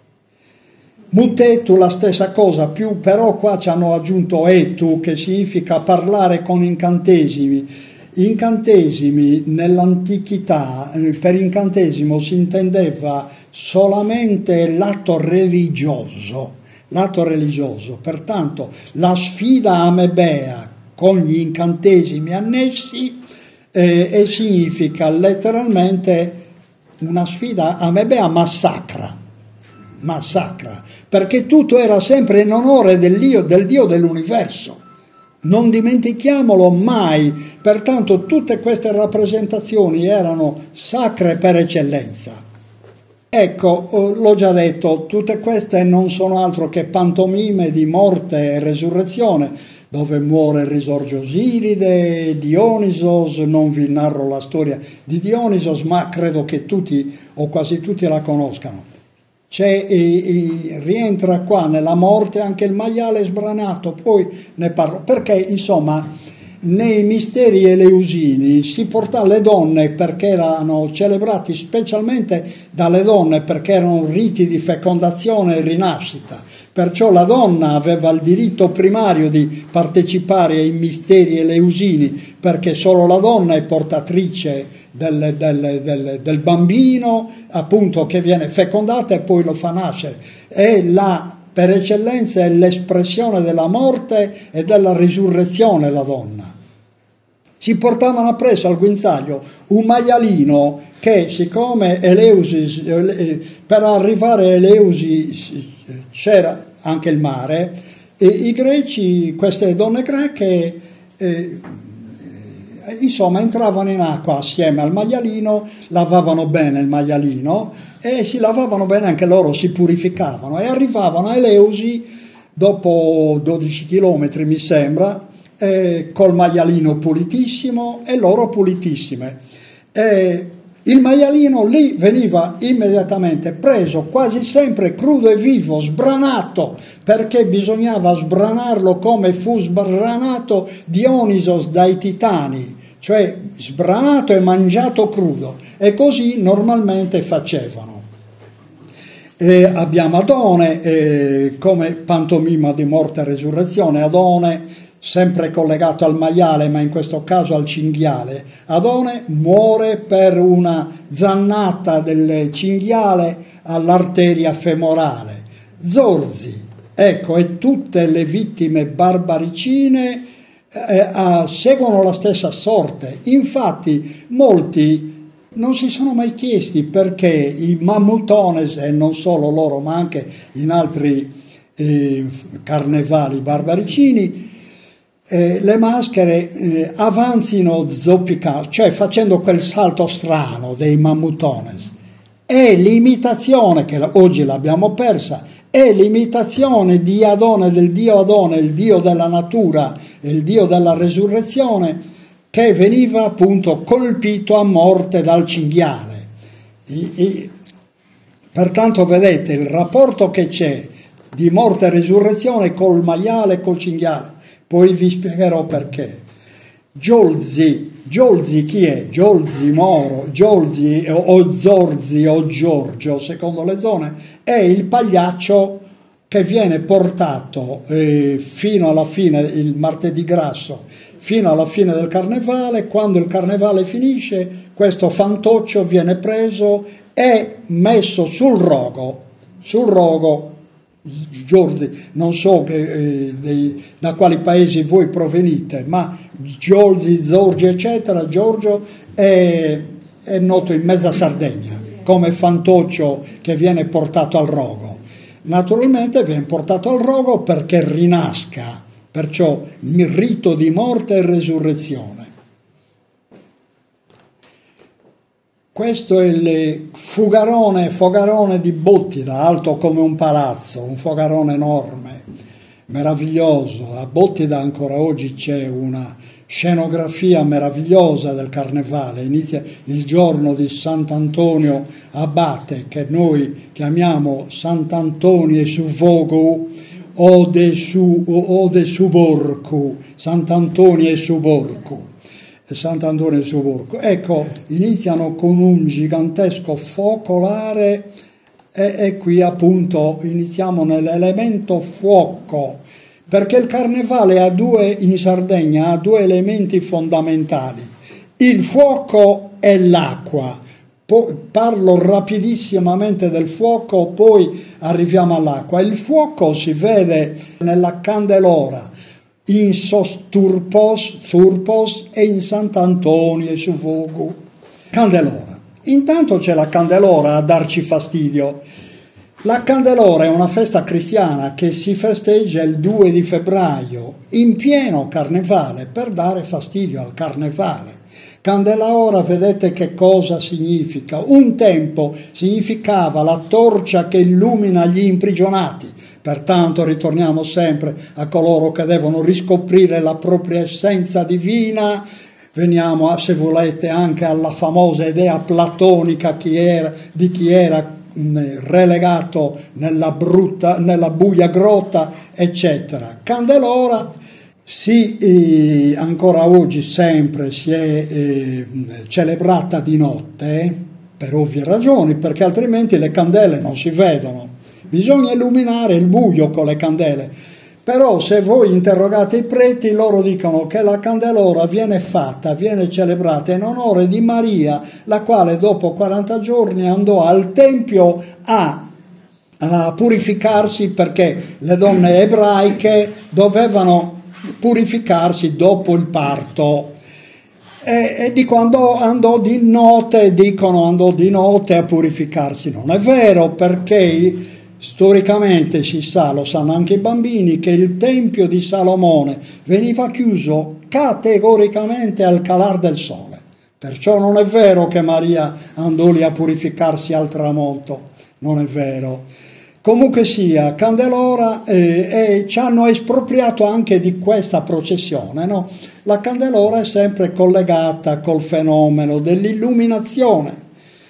Mutetu la stessa cosa, più però qua ci hanno aggiunto etu, che significa parlare con incantesimi. Incantesimi nell'antichità, per incantesimo si intendeva solamente l'atto religioso, l'atto religioso. Pertanto la sfida amebea con gli incantesimi annessi eh, e significa letteralmente una sfida amebea massacra. massacra, perché tutto era sempre in onore del Dio, del Dio dell'universo. Non dimentichiamolo mai, pertanto tutte queste rappresentazioni erano sacre per eccellenza. Ecco, l'ho già detto, tutte queste non sono altro che pantomime di morte e resurrezione, dove muore, risorge Osiride, Dionisos. Non vi narro la storia di Dionisos, ma credo che tutti o quasi tutti la conoscano. C'è, e, e, rientra qua nella morte anche il maiale sbranato, poi ne parlo, perché insomma nei misteri eleusini si portava le donne, perché erano celebrati specialmente dalle donne, perché erano riti di fecondazione e rinascita, perciò la donna aveva il diritto primario di partecipare ai misteri eleusini, perché solo la donna è portatrice Del, del, del, del bambino, appunto, che viene fecondata e poi lo fa nascere. È la, per eccellenza, è l'espressione della morte e della risurrezione la donna. Si portavano appresso al guinzaglio un maialino che, siccome Eleusi, per arrivare a Eleusi c'era anche il mare, e i greci, queste donne greche, eh, insomma entravano in acqua assieme al maialino, lavavano bene il maialino e si lavavano bene anche loro, si purificavano e arrivavano a Eleusi dopo dodici chilometri mi sembra, eh, col maialino pulitissimo e loro pulitissime. E il maialino lì veniva immediatamente preso, quasi sempre crudo e vivo, sbranato, perché bisognava sbranarlo come fu sbranato Dionisos dai titani, cioè sbranato e mangiato crudo, e così normalmente facevano. E abbiamo Adone eh, come pantomima di morte e resurrezione. Adone, sempre collegato al maiale, ma in questo caso al cinghiale. Adone muore per una zannata del cinghiale all'arteria femorale. Zorzi, ecco, e tutte le vittime barbaricine eh, eh, seguono la stessa sorte. Infatti molti non si sono mai chiesti perché i mammutones, e non solo loro ma anche in altri eh, carnevali barbaricini, Eh, le maschere eh, avanzino zoppicando, cioè facendo quel salto strano dei mammutones. È l'imitazione, che oggi l'abbiamo persa, è l'imitazione di Adone, del dio Adone, il dio della natura, il dio della resurrezione, che veniva appunto colpito a morte dal cinghiale. I, i, pertanto vedete il rapporto che c'è di morte e resurrezione col maiale e col cinghiale. Poi vi spiegherò perché. Giolzi, Giolzi chi è? Giolzi Moro, Giolzi o Zorzi o Giorgio, secondo le zone, è il pagliaccio che viene portato eh, fino alla fine, il martedì grasso, fino alla fine del carnevale. Quando il carnevale finisce, questo fantoccio viene preso e messo sul rogo, sul rogo. Giorgi, non so che, eh, dei, da quali paesi voi provenite, ma Giorgi, Zorgi eccetera, Giorgio è, è noto in mezza Sardegna come fantoccio che viene portato al rogo. Naturalmente viene portato al rogo perché rinasca, perciò il rito di morte e resurrezione. Questo è il fugarone, fogarone di Bottida, alto come un palazzo, un fogarone enorme. meraviglioso. A Bottida ancora oggi c'è una scenografia meravigliosa del carnevale. Inizia il giorno di Sant'Antonio Abate, che noi chiamiamo Sant'Antonio su Vogu o de su, o de Suborcu, Sant'Antonio Suborcu. Sant'Antonio Suborcu. Ecco, iniziano con un gigantesco focolare e, e qui appunto iniziamo nell'elemento fuoco, perché il carnevale ha due, in Sardegna ha due elementi fondamentali, il fuoco e l'acqua. Poi, parlo rapidissimamente del fuoco, poi arriviamo all'acqua. Il fuoco si vede nella Candelora, in Sosturpos, Turpos e in Sant'Antonio su Vogu. Candelora. Intanto c'è la Candelora a darci fastidio. La Candelora è una festa cristiana che si festeggia il due di febbraio, in pieno carnevale, per dare fastidio al carnevale. Candelora, vedete che cosa significa? Un tempo significava la torcia che illumina gli imprigionati. Pertanto ritorniamo sempre a coloro che devono riscoprire la propria essenza divina. Veniamo, a, se volete, anche alla famosa idea platonica chi era, di chi era relegato nella, brutta, nella buia grotta, eccetera. Candelora, sì, eh, ancora oggi sempre si è eh, celebrata di notte, per ovvie ragioni, perché altrimenti le candele non si vedono. Bisogna illuminare il buio con le candele. Però se voi interrogate i preti, loro dicono che la Candelora viene fatta, viene celebrata in onore di Maria, la quale dopo quaranta giorni andò al Tempio a, a purificarsi, perché le donne ebraiche dovevano purificarsi dopo il parto. E, e dico andò, andò di notte, dicono andò di notte a purificarsi. Non è vero, perché storicamente si sa, lo sanno anche i bambini, che il Tempio di Salomone veniva chiuso categoricamente al calar del sole. Perciò non è vero che Maria andò lì a purificarsi al tramonto, non è vero. Comunque sia, Candelora, eh, eh, ci hanno espropriato anche di questa processione, no? La Candelora è sempre collegata col fenomeno dell'illuminazione.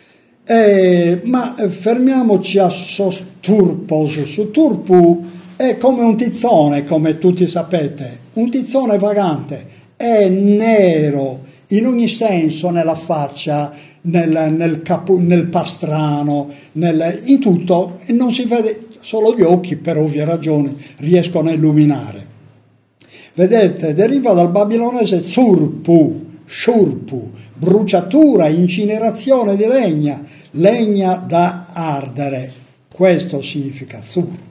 Eh, ma fermiamoci a Sosturpos. Sosturpu è come un tizzone, come tutti sapete, un tizzone vagante, è nero in ogni senso, nella faccia, nel, nel, capo, nel pastrano, nel, in tutto, e non si vede, solo gli occhi per ovvie ragioni riescono a illuminare. Vedete, deriva dal babilonese surpu, shurpu, bruciatura, incinerazione di legna, legna da ardere. Questo significa surpu.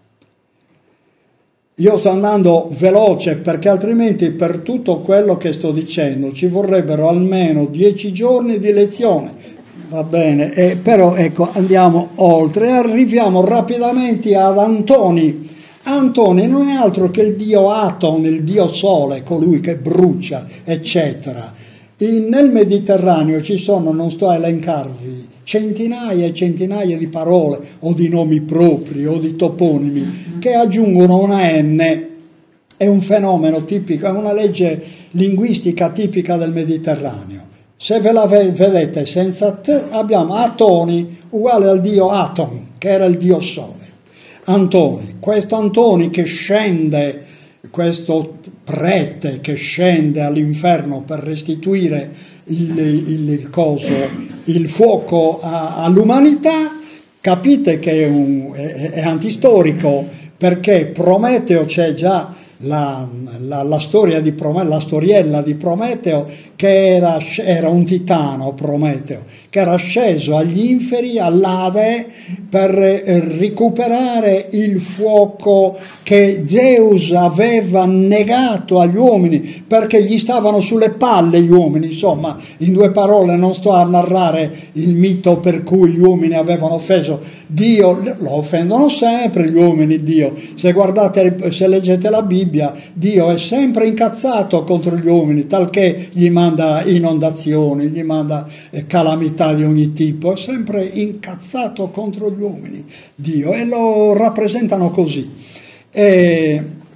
Io sto andando veloce perché altrimenti per tutto quello che sto dicendo ci vorrebbero almeno dieci giorni di lezione. Va bene, eh, però ecco, andiamo oltre, arriviamo rapidamente ad Antoni. Antoni non è altro che il dio Aton, il dio sole, colui che brucia, eccetera. In, nel Mediterraneo ci sono, non sto a elencarvi, centinaia e centinaia di parole o di nomi propri o di toponimi che aggiungono una N. È un fenomeno tipico, è una legge linguistica tipica del Mediterraneo. Se ve la vedete senza T, abbiamo Atoni uguale al dio Aton, che era il dio sole. Antoni, questo Antoni che scende, questo prete che scende all'inferno per restituire il, il, il, coso, il fuoco a, all'umanità, capite che è, un, è, è antistorico, perché Prometeo, c'è già la, la, la storia di Prometeo, la storiella di Prometeo, che era, era un titano, Prometeo, che era sceso agli inferi, all'Ade, per recuperare il fuoco che Zeus aveva negato agli uomini, perché gli stavano sulle palle gli uomini. Insomma, in due parole, non sto a narrare il mito per cui gli uomini avevano offeso Dio, lo offendono sempre gli uomini Dio. Se guardate, se leggete la Bibbia, Dio è sempre incazzato contro gli uomini, talché gli manda inondazioni, gli manda calamità di ogni tipo, è sempre incazzato contro gli uomini Dio, e lo rappresentano così. E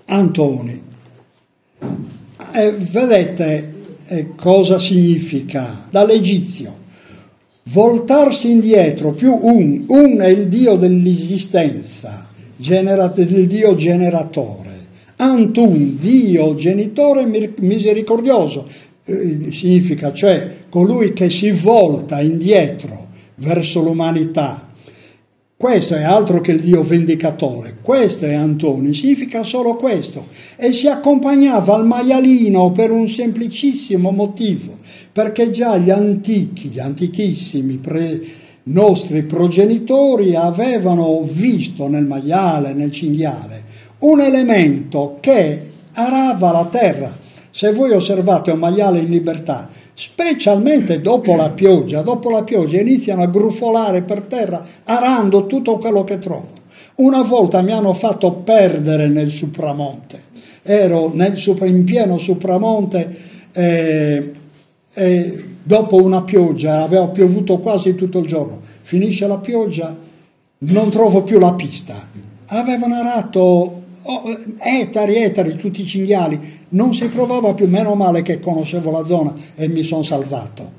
Antoni. E vedete eh, cosa significa dall'egizio? Voltarsi indietro, più un, un è il Dio dell'esistenza, genera, il Dio generatore, Antun, Dio genitore misericordioso, eh, significa cioè colui che si volta indietro verso l'umanità. Questo è altro che il Dio vendicatore, questo è Antoni, significa solo questo. E si accompagnava al maialino per un semplicissimo motivo, perché già gli antichi, gli antichissimi pre, nostri progenitori avevano visto nel maiale, nel cinghiale, un elemento che arava la terra. Se voi osservate un maiale in libertà, specialmente dopo la pioggia, dopo la pioggia iniziano a grufolare per terra, arando tutto quello che trovano. Una volta mi hanno fatto perdere nel Supramonte, ero nel, in pieno Supramonte e, e dopo una pioggia, aveva piovuto quasi tutto il giorno, finisce la pioggia, non trovo più la pista, avevano arato oh, ettari e ettari tutti i cinghiali, non si trovava più, meno male che conoscevo la zona e mi sono salvato.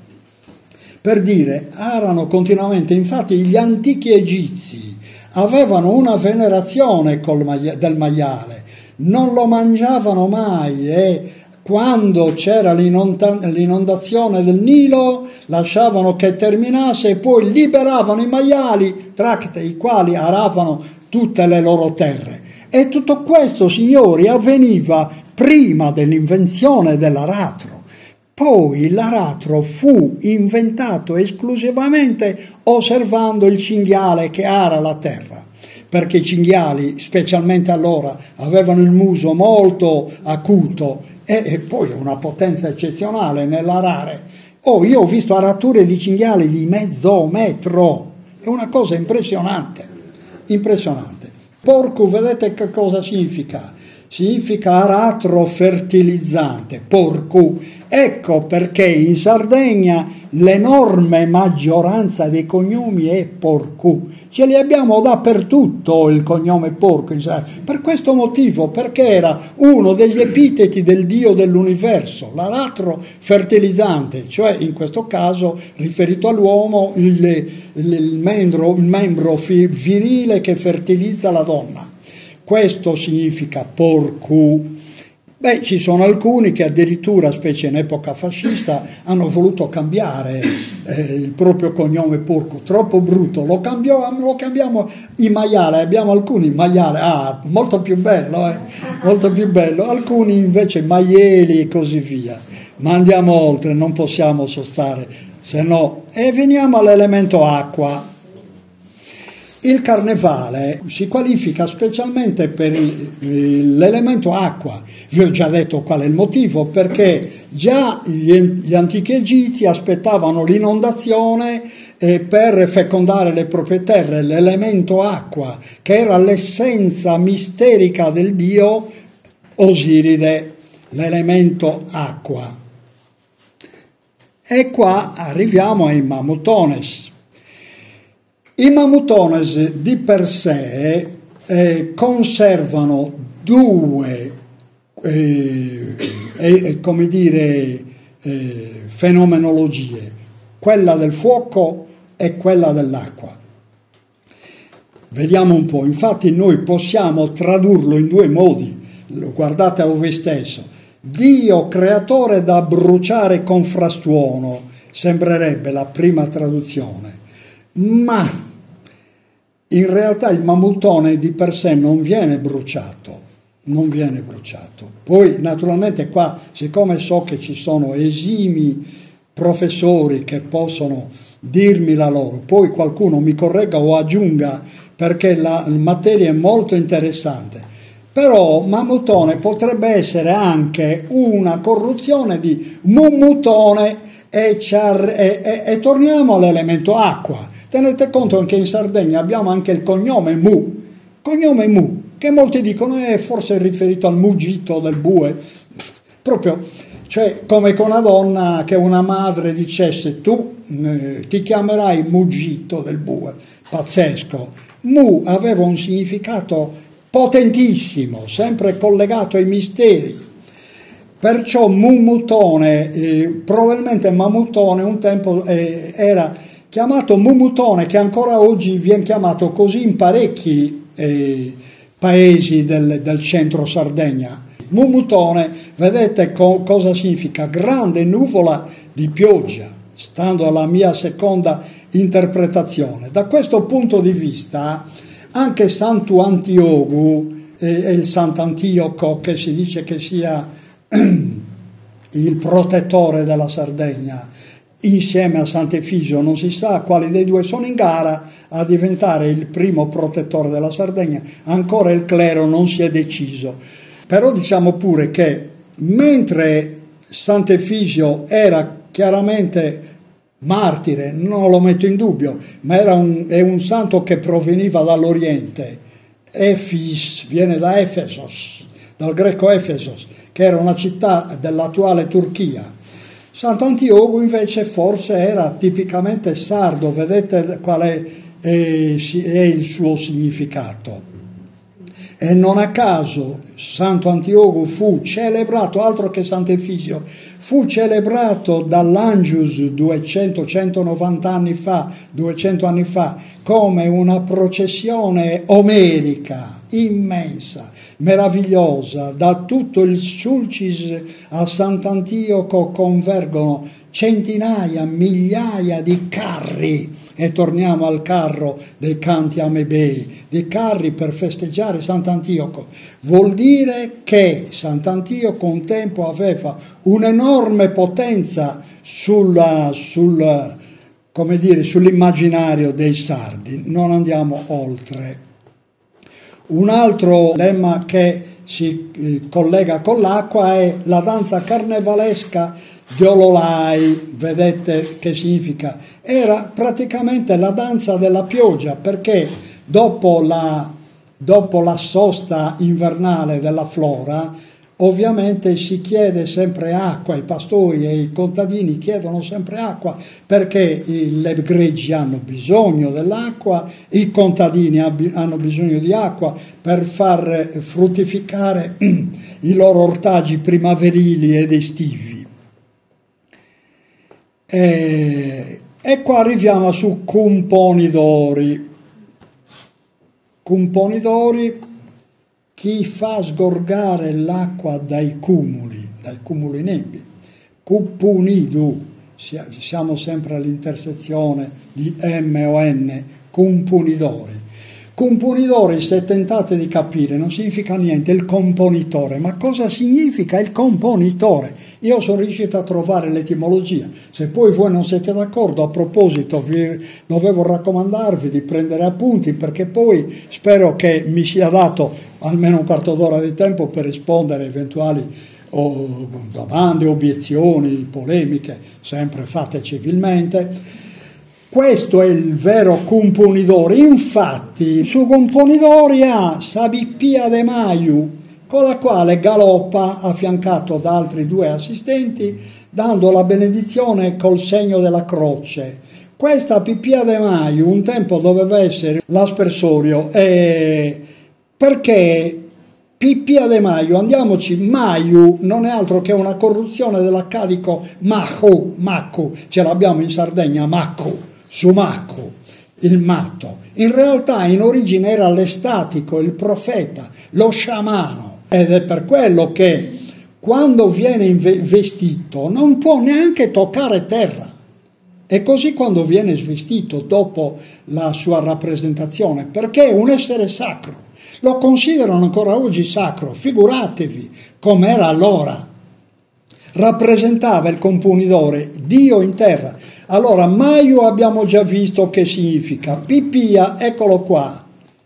Per dire, arano continuamente, infatti gli antichi egizi avevano una venerazione col maia, del maiale, non lo mangiavano mai e quando c'era l'inondazione del Nilo lasciavano che terminasse e poi liberavano i maiali, tramite i quali aravano tutte le loro terre. E tutto questo, signori, avveniva prima dell'invenzione dell'aratro. Poi l'aratro fu inventato esclusivamente osservando il cinghiale che ara la terra, perché i cinghiali, specialmente allora, avevano il muso molto acuto e, e poi una potenza eccezionale nell'arare. Oh, io ho visto arature di cinghiali di mezzo metro, è una cosa impressionante, impressionante. Porco, vedete che cosa significa? Significa aratro fertilizzante, porcu. Ecco perché in Sardegna l'enorme maggioranza dei cognomi è porcu. Ce li abbiamo dappertutto il cognome porco, per questo motivo, perché era uno degli epiteti del Dio dell'universo, l'aratro fertilizzante, cioè in questo caso riferito all'uomo il, il, il, membro, il membro virile che fertilizza la donna. Questo significa porcu. Beh, ci sono alcuni che addirittura, specie in epoca fascista, hanno voluto cambiare eh, il proprio cognome porcu, troppo brutto, lo, cambiò, lo cambiamo in maiale, abbiamo alcuni maiale, ah, molto più bello, eh, molto più bello, alcuni invece maieli e così via. Ma andiamo oltre, non possiamo sostare, se no. E veniamo all'elemento acqua. Il carnevale si qualifica specialmente per l'elemento acqua. Vi ho già detto qual è il motivo, perché già gli, gli antichi egizi aspettavano l'inondazione eh, per fecondare le proprie terre, l'elemento acqua, che era l'essenza misterica del dio Osiride, l'elemento acqua. E qua arriviamo ai Mamutones. I Mamutones di per sé eh, conservano due eh, eh, come dire, eh, fenomenologie, quella del fuoco e quella dell'acqua. Vediamo un po', infatti noi possiamo tradurlo in due modi, guardate a voi stesso. Dio creatore da bruciare con frastuono, sembrerebbe la prima traduzione, ma in realtà il mamutone di per sé non viene bruciato, non viene bruciato. Poi naturalmente qua, siccome so che ci sono esimi professori che possono dirmi la loro, poi qualcuno mi corregga o aggiunga, perché la materia è molto interessante. Però mamutone potrebbe essere anche una corruzione di mummutone e, e, e, e torniamo all'elemento acqua. Tenete conto che in Sardegna abbiamo anche il cognome Mu, cognome Mu, che molti dicono è forse riferito al mugito del bue, proprio, cioè come con una donna che una madre dicesse tu eh, ti chiamerai mugito del bue, pazzesco. Mu aveva un significato potentissimo, sempre collegato ai misteri. Perciò Mumutone, eh, probabilmente Mamutone un tempo eh, era chiamato Mumutone, che ancora oggi viene chiamato così in parecchi eh, paesi del, del centro Sardegna. Mumutone, vedete co- cosa significa? Grande nuvola di pioggia, stando alla mia seconda interpretazione. Da questo punto di vista, anche Santo Antioco e eh, il Sant'Antioco, che si dice che sia il protettore della Sardegna, insieme a Sant'Efisio, non si sa quali dei due sono in gara a diventare il primo protettore della Sardegna, ancora il clero non si è deciso. Però diciamo pure che mentre Sant'Efisio era chiaramente martire, non lo metto in dubbio, ma era un, è un santo che proveniva dall'Oriente. Efis viene da Efesos, dal greco Efesos, che era una città dell'attuale Turchia. Sant'Antioco invece forse era tipicamente sardo, vedete qual è, è, è il suo significato. E non a caso Santo Antioco fu celebrato, altro che Sant'Efisio, fu celebrato dall'Angius duecento centonovanta anni fa, duecento anni fa, come una processione omerica, immensa, meravigliosa. Da tutto il Sulcis a Sant'Antioco convergono centinaia, migliaia di carri, e torniamo al carro dei canti amebei, di carri per festeggiare Sant'Antioco. Vuol dire che Sant'Antioco un tempo aveva un'enorme potenza sulla, sul, come dire, sull'immaginario dei sardi. Non andiamo oltre. Un altro lemma che si eh, collega con l'acqua è la danza carnevalesca di Ololai, vedete che significa? Era praticamente la danza della pioggia, perché dopo la, dopo la sosta invernale della flora, ovviamente si chiede sempre acqua, i pastori e i contadini chiedono sempre acqua, perché le greggi hanno bisogno dell'acqua, i contadini hanno bisogno di acqua per far fruttificare i loro ortaggi primaverili ed estivi. E, e qua arriviamo su Cumponidori. Cumponidori, chi fa sgorgare l'acqua dai cumuli, dai cumuli nembi. Cupunidu, siamo sempre all'intersezione di M o N, Cumpunidori. Componitore, se tentate di capire, non significa niente il componitore, ma cosa significa il componitore? Io sono riuscito a trovare l'etimologia, se poi voi non siete d'accordo, a proposito vi dovevo raccomandarvi di prendere appunti, perché poi spero che mi sia dato almeno un quarto d'ora di tempo per rispondere a eventuali o domande, obiezioni, polemiche, sempre fatte civilmente. Questo è il vero componitore. Infatti, il suo componitore ha Sabippia de Maiu, con la quale galoppa affiancato da altri due assistenti, dando la benedizione col segno della croce. Questa Pippia de Maiu un tempo doveva essere l'aspersorio, eh, perché Pippia de Maiu, andiamoci, Maiu non è altro che una corruzione dell'accadico Macu, Macu, ce l'abbiamo in Sardegna, Macu. Sumacu, il matto. In realtà in origine era l'estatico, il profeta, lo sciamano, ed è per quello che quando viene vestito non può neanche toccare terra. E così quando viene svestito dopo la sua rappresentazione, perché è un essere sacro, lo considerano ancora oggi sacro, figuratevi com'era allora. Rappresentava il componitore, Dio in terra. Allora, Maiu abbiamo già visto che significa, Pippia, eccolo qua,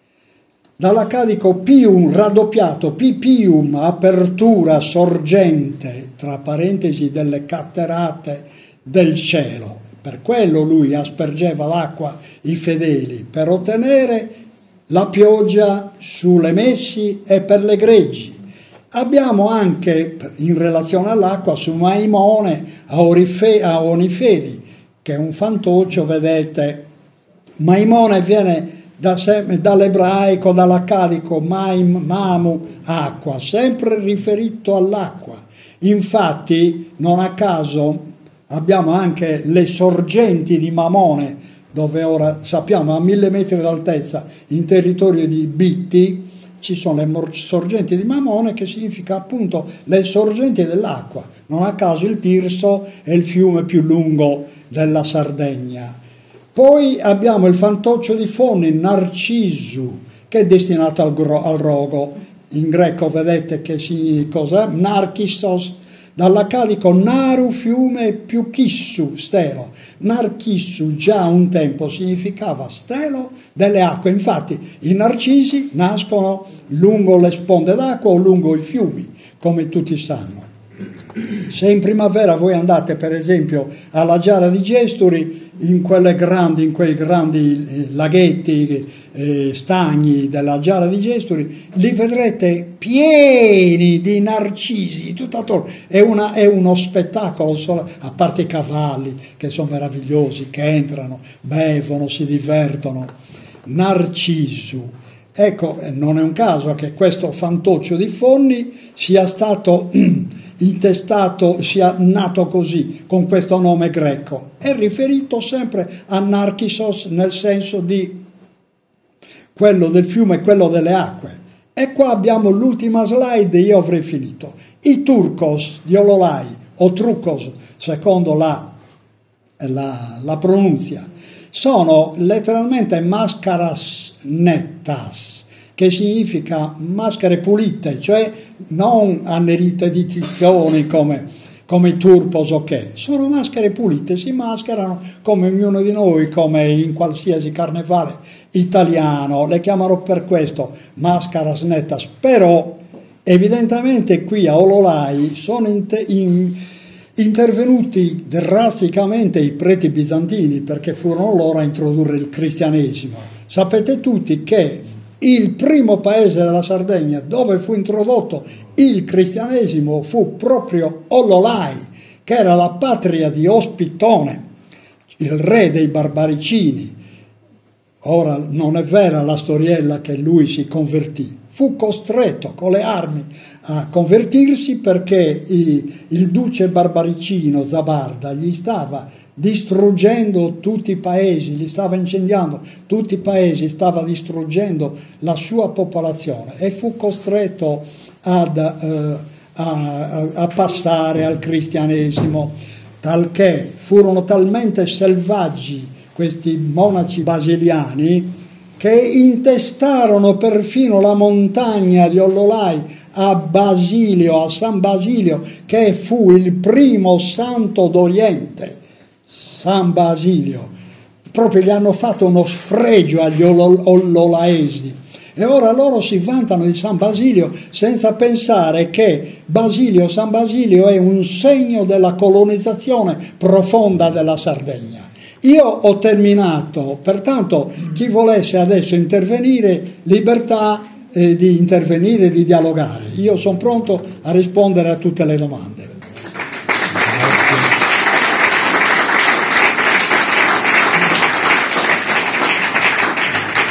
dall'accadico pium, raddoppiato, pipium, apertura, sorgente, tra parentesi delle catterate del cielo. Per quello lui aspergeva l'acqua ai fedeli, per ottenere la pioggia sulle messi e per le greggi. Abbiamo anche, in relazione all'acqua, su Maimone a, Orife, a Onifedi, che è un fantoccio, vedete. Maimone viene da, dall'ebraico, dall'accadico, maim, mamu, acqua, sempre riferito all'acqua. Infatti, non a caso, abbiamo anche le sorgenti di Mamone, dove ora sappiamo a mille metri d'altezza, in territorio di Bitti, ci sono le sorgenti di Mamone, che significa appunto le sorgenti dell'acqua. Non a caso il Tirso è il fiume più lungo della Sardegna. Poi abbiamo il Fantoccio di Fonni, Narcisu, che è destinato al, al rogo. In greco vedete che si, cos'è? Narcissos, dall'accadico naru, fiume, più chissu, stelo. Narcissu già un tempo significava stelo delle acque. Infatti i narcisi nascono lungo le sponde d'acqua o lungo i fiumi, come tutti sanno. Se in primavera voi andate per esempio alla Giara di Gesturi, in quelle grandi, in quei grandi eh, laghetti, eh, stagni della Giara di Gesturi, li vedrete pieni di narcisi tutto attorno. È, una, è uno spettacolo, solo, a parte i cavalli che sono meravigliosi, che entrano, bevono, si divertono. Narcisu. Ecco, non è un caso che questo Fantoccio di Fonni sia stato intestato, sia nato così, con questo nome greco. È riferito sempre a Narcissos nel senso di quello del fiume, quello delle acque. E qua abbiamo l'ultima slide, io avrei finito. I Turcos di Ololai, o Trucos, secondo la, la, la pronunzia, sono letteralmente mascaras nettas, che significa maschere pulite, cioè non annerite di tizioni come, come i turpos o che, sono maschere pulite, si mascherano come ognuno di noi, come in qualsiasi carnevale italiano, le chiamano per questo mascaras nettas, però evidentemente qui a Ololai sono in, in, intervenuti drasticamente i preti bizantini, perché furono loro a introdurre il cristianesimo. Sapete tutti che il primo paese della Sardegna dove fu introdotto il cristianesimo fu proprio Ololai, che era la patria di Ospitone, il re dei Barbaricini. Ora non è vera la storiella che lui si convertì, fu costretto con le armi a convertirsi perché il duce Barbaricino Zabarda gli stava distruggendo tutti i paesi, li stava incendiando tutti i paesi, stava distruggendo la sua popolazione e fu costretto ad, eh, a, a passare al cristianesimo, talché furono talmente selvaggi questi monaci basiliani che intestarono perfino la montagna di Ololai a Basilio, a San Basilio, che fu il primo santo d'Oriente, San Basilio. Proprio gli hanno fatto uno sfregio agli ollolaesi. E ora loro si vantano di San Basilio senza pensare che Basilio, San Basilio è un segno della colonizzazione profonda della Sardegna. Io ho terminato, pertanto chi volesse adesso intervenire, libertà eh, di intervenire, di dialogare. Io sono pronto a rispondere a tutte le domande.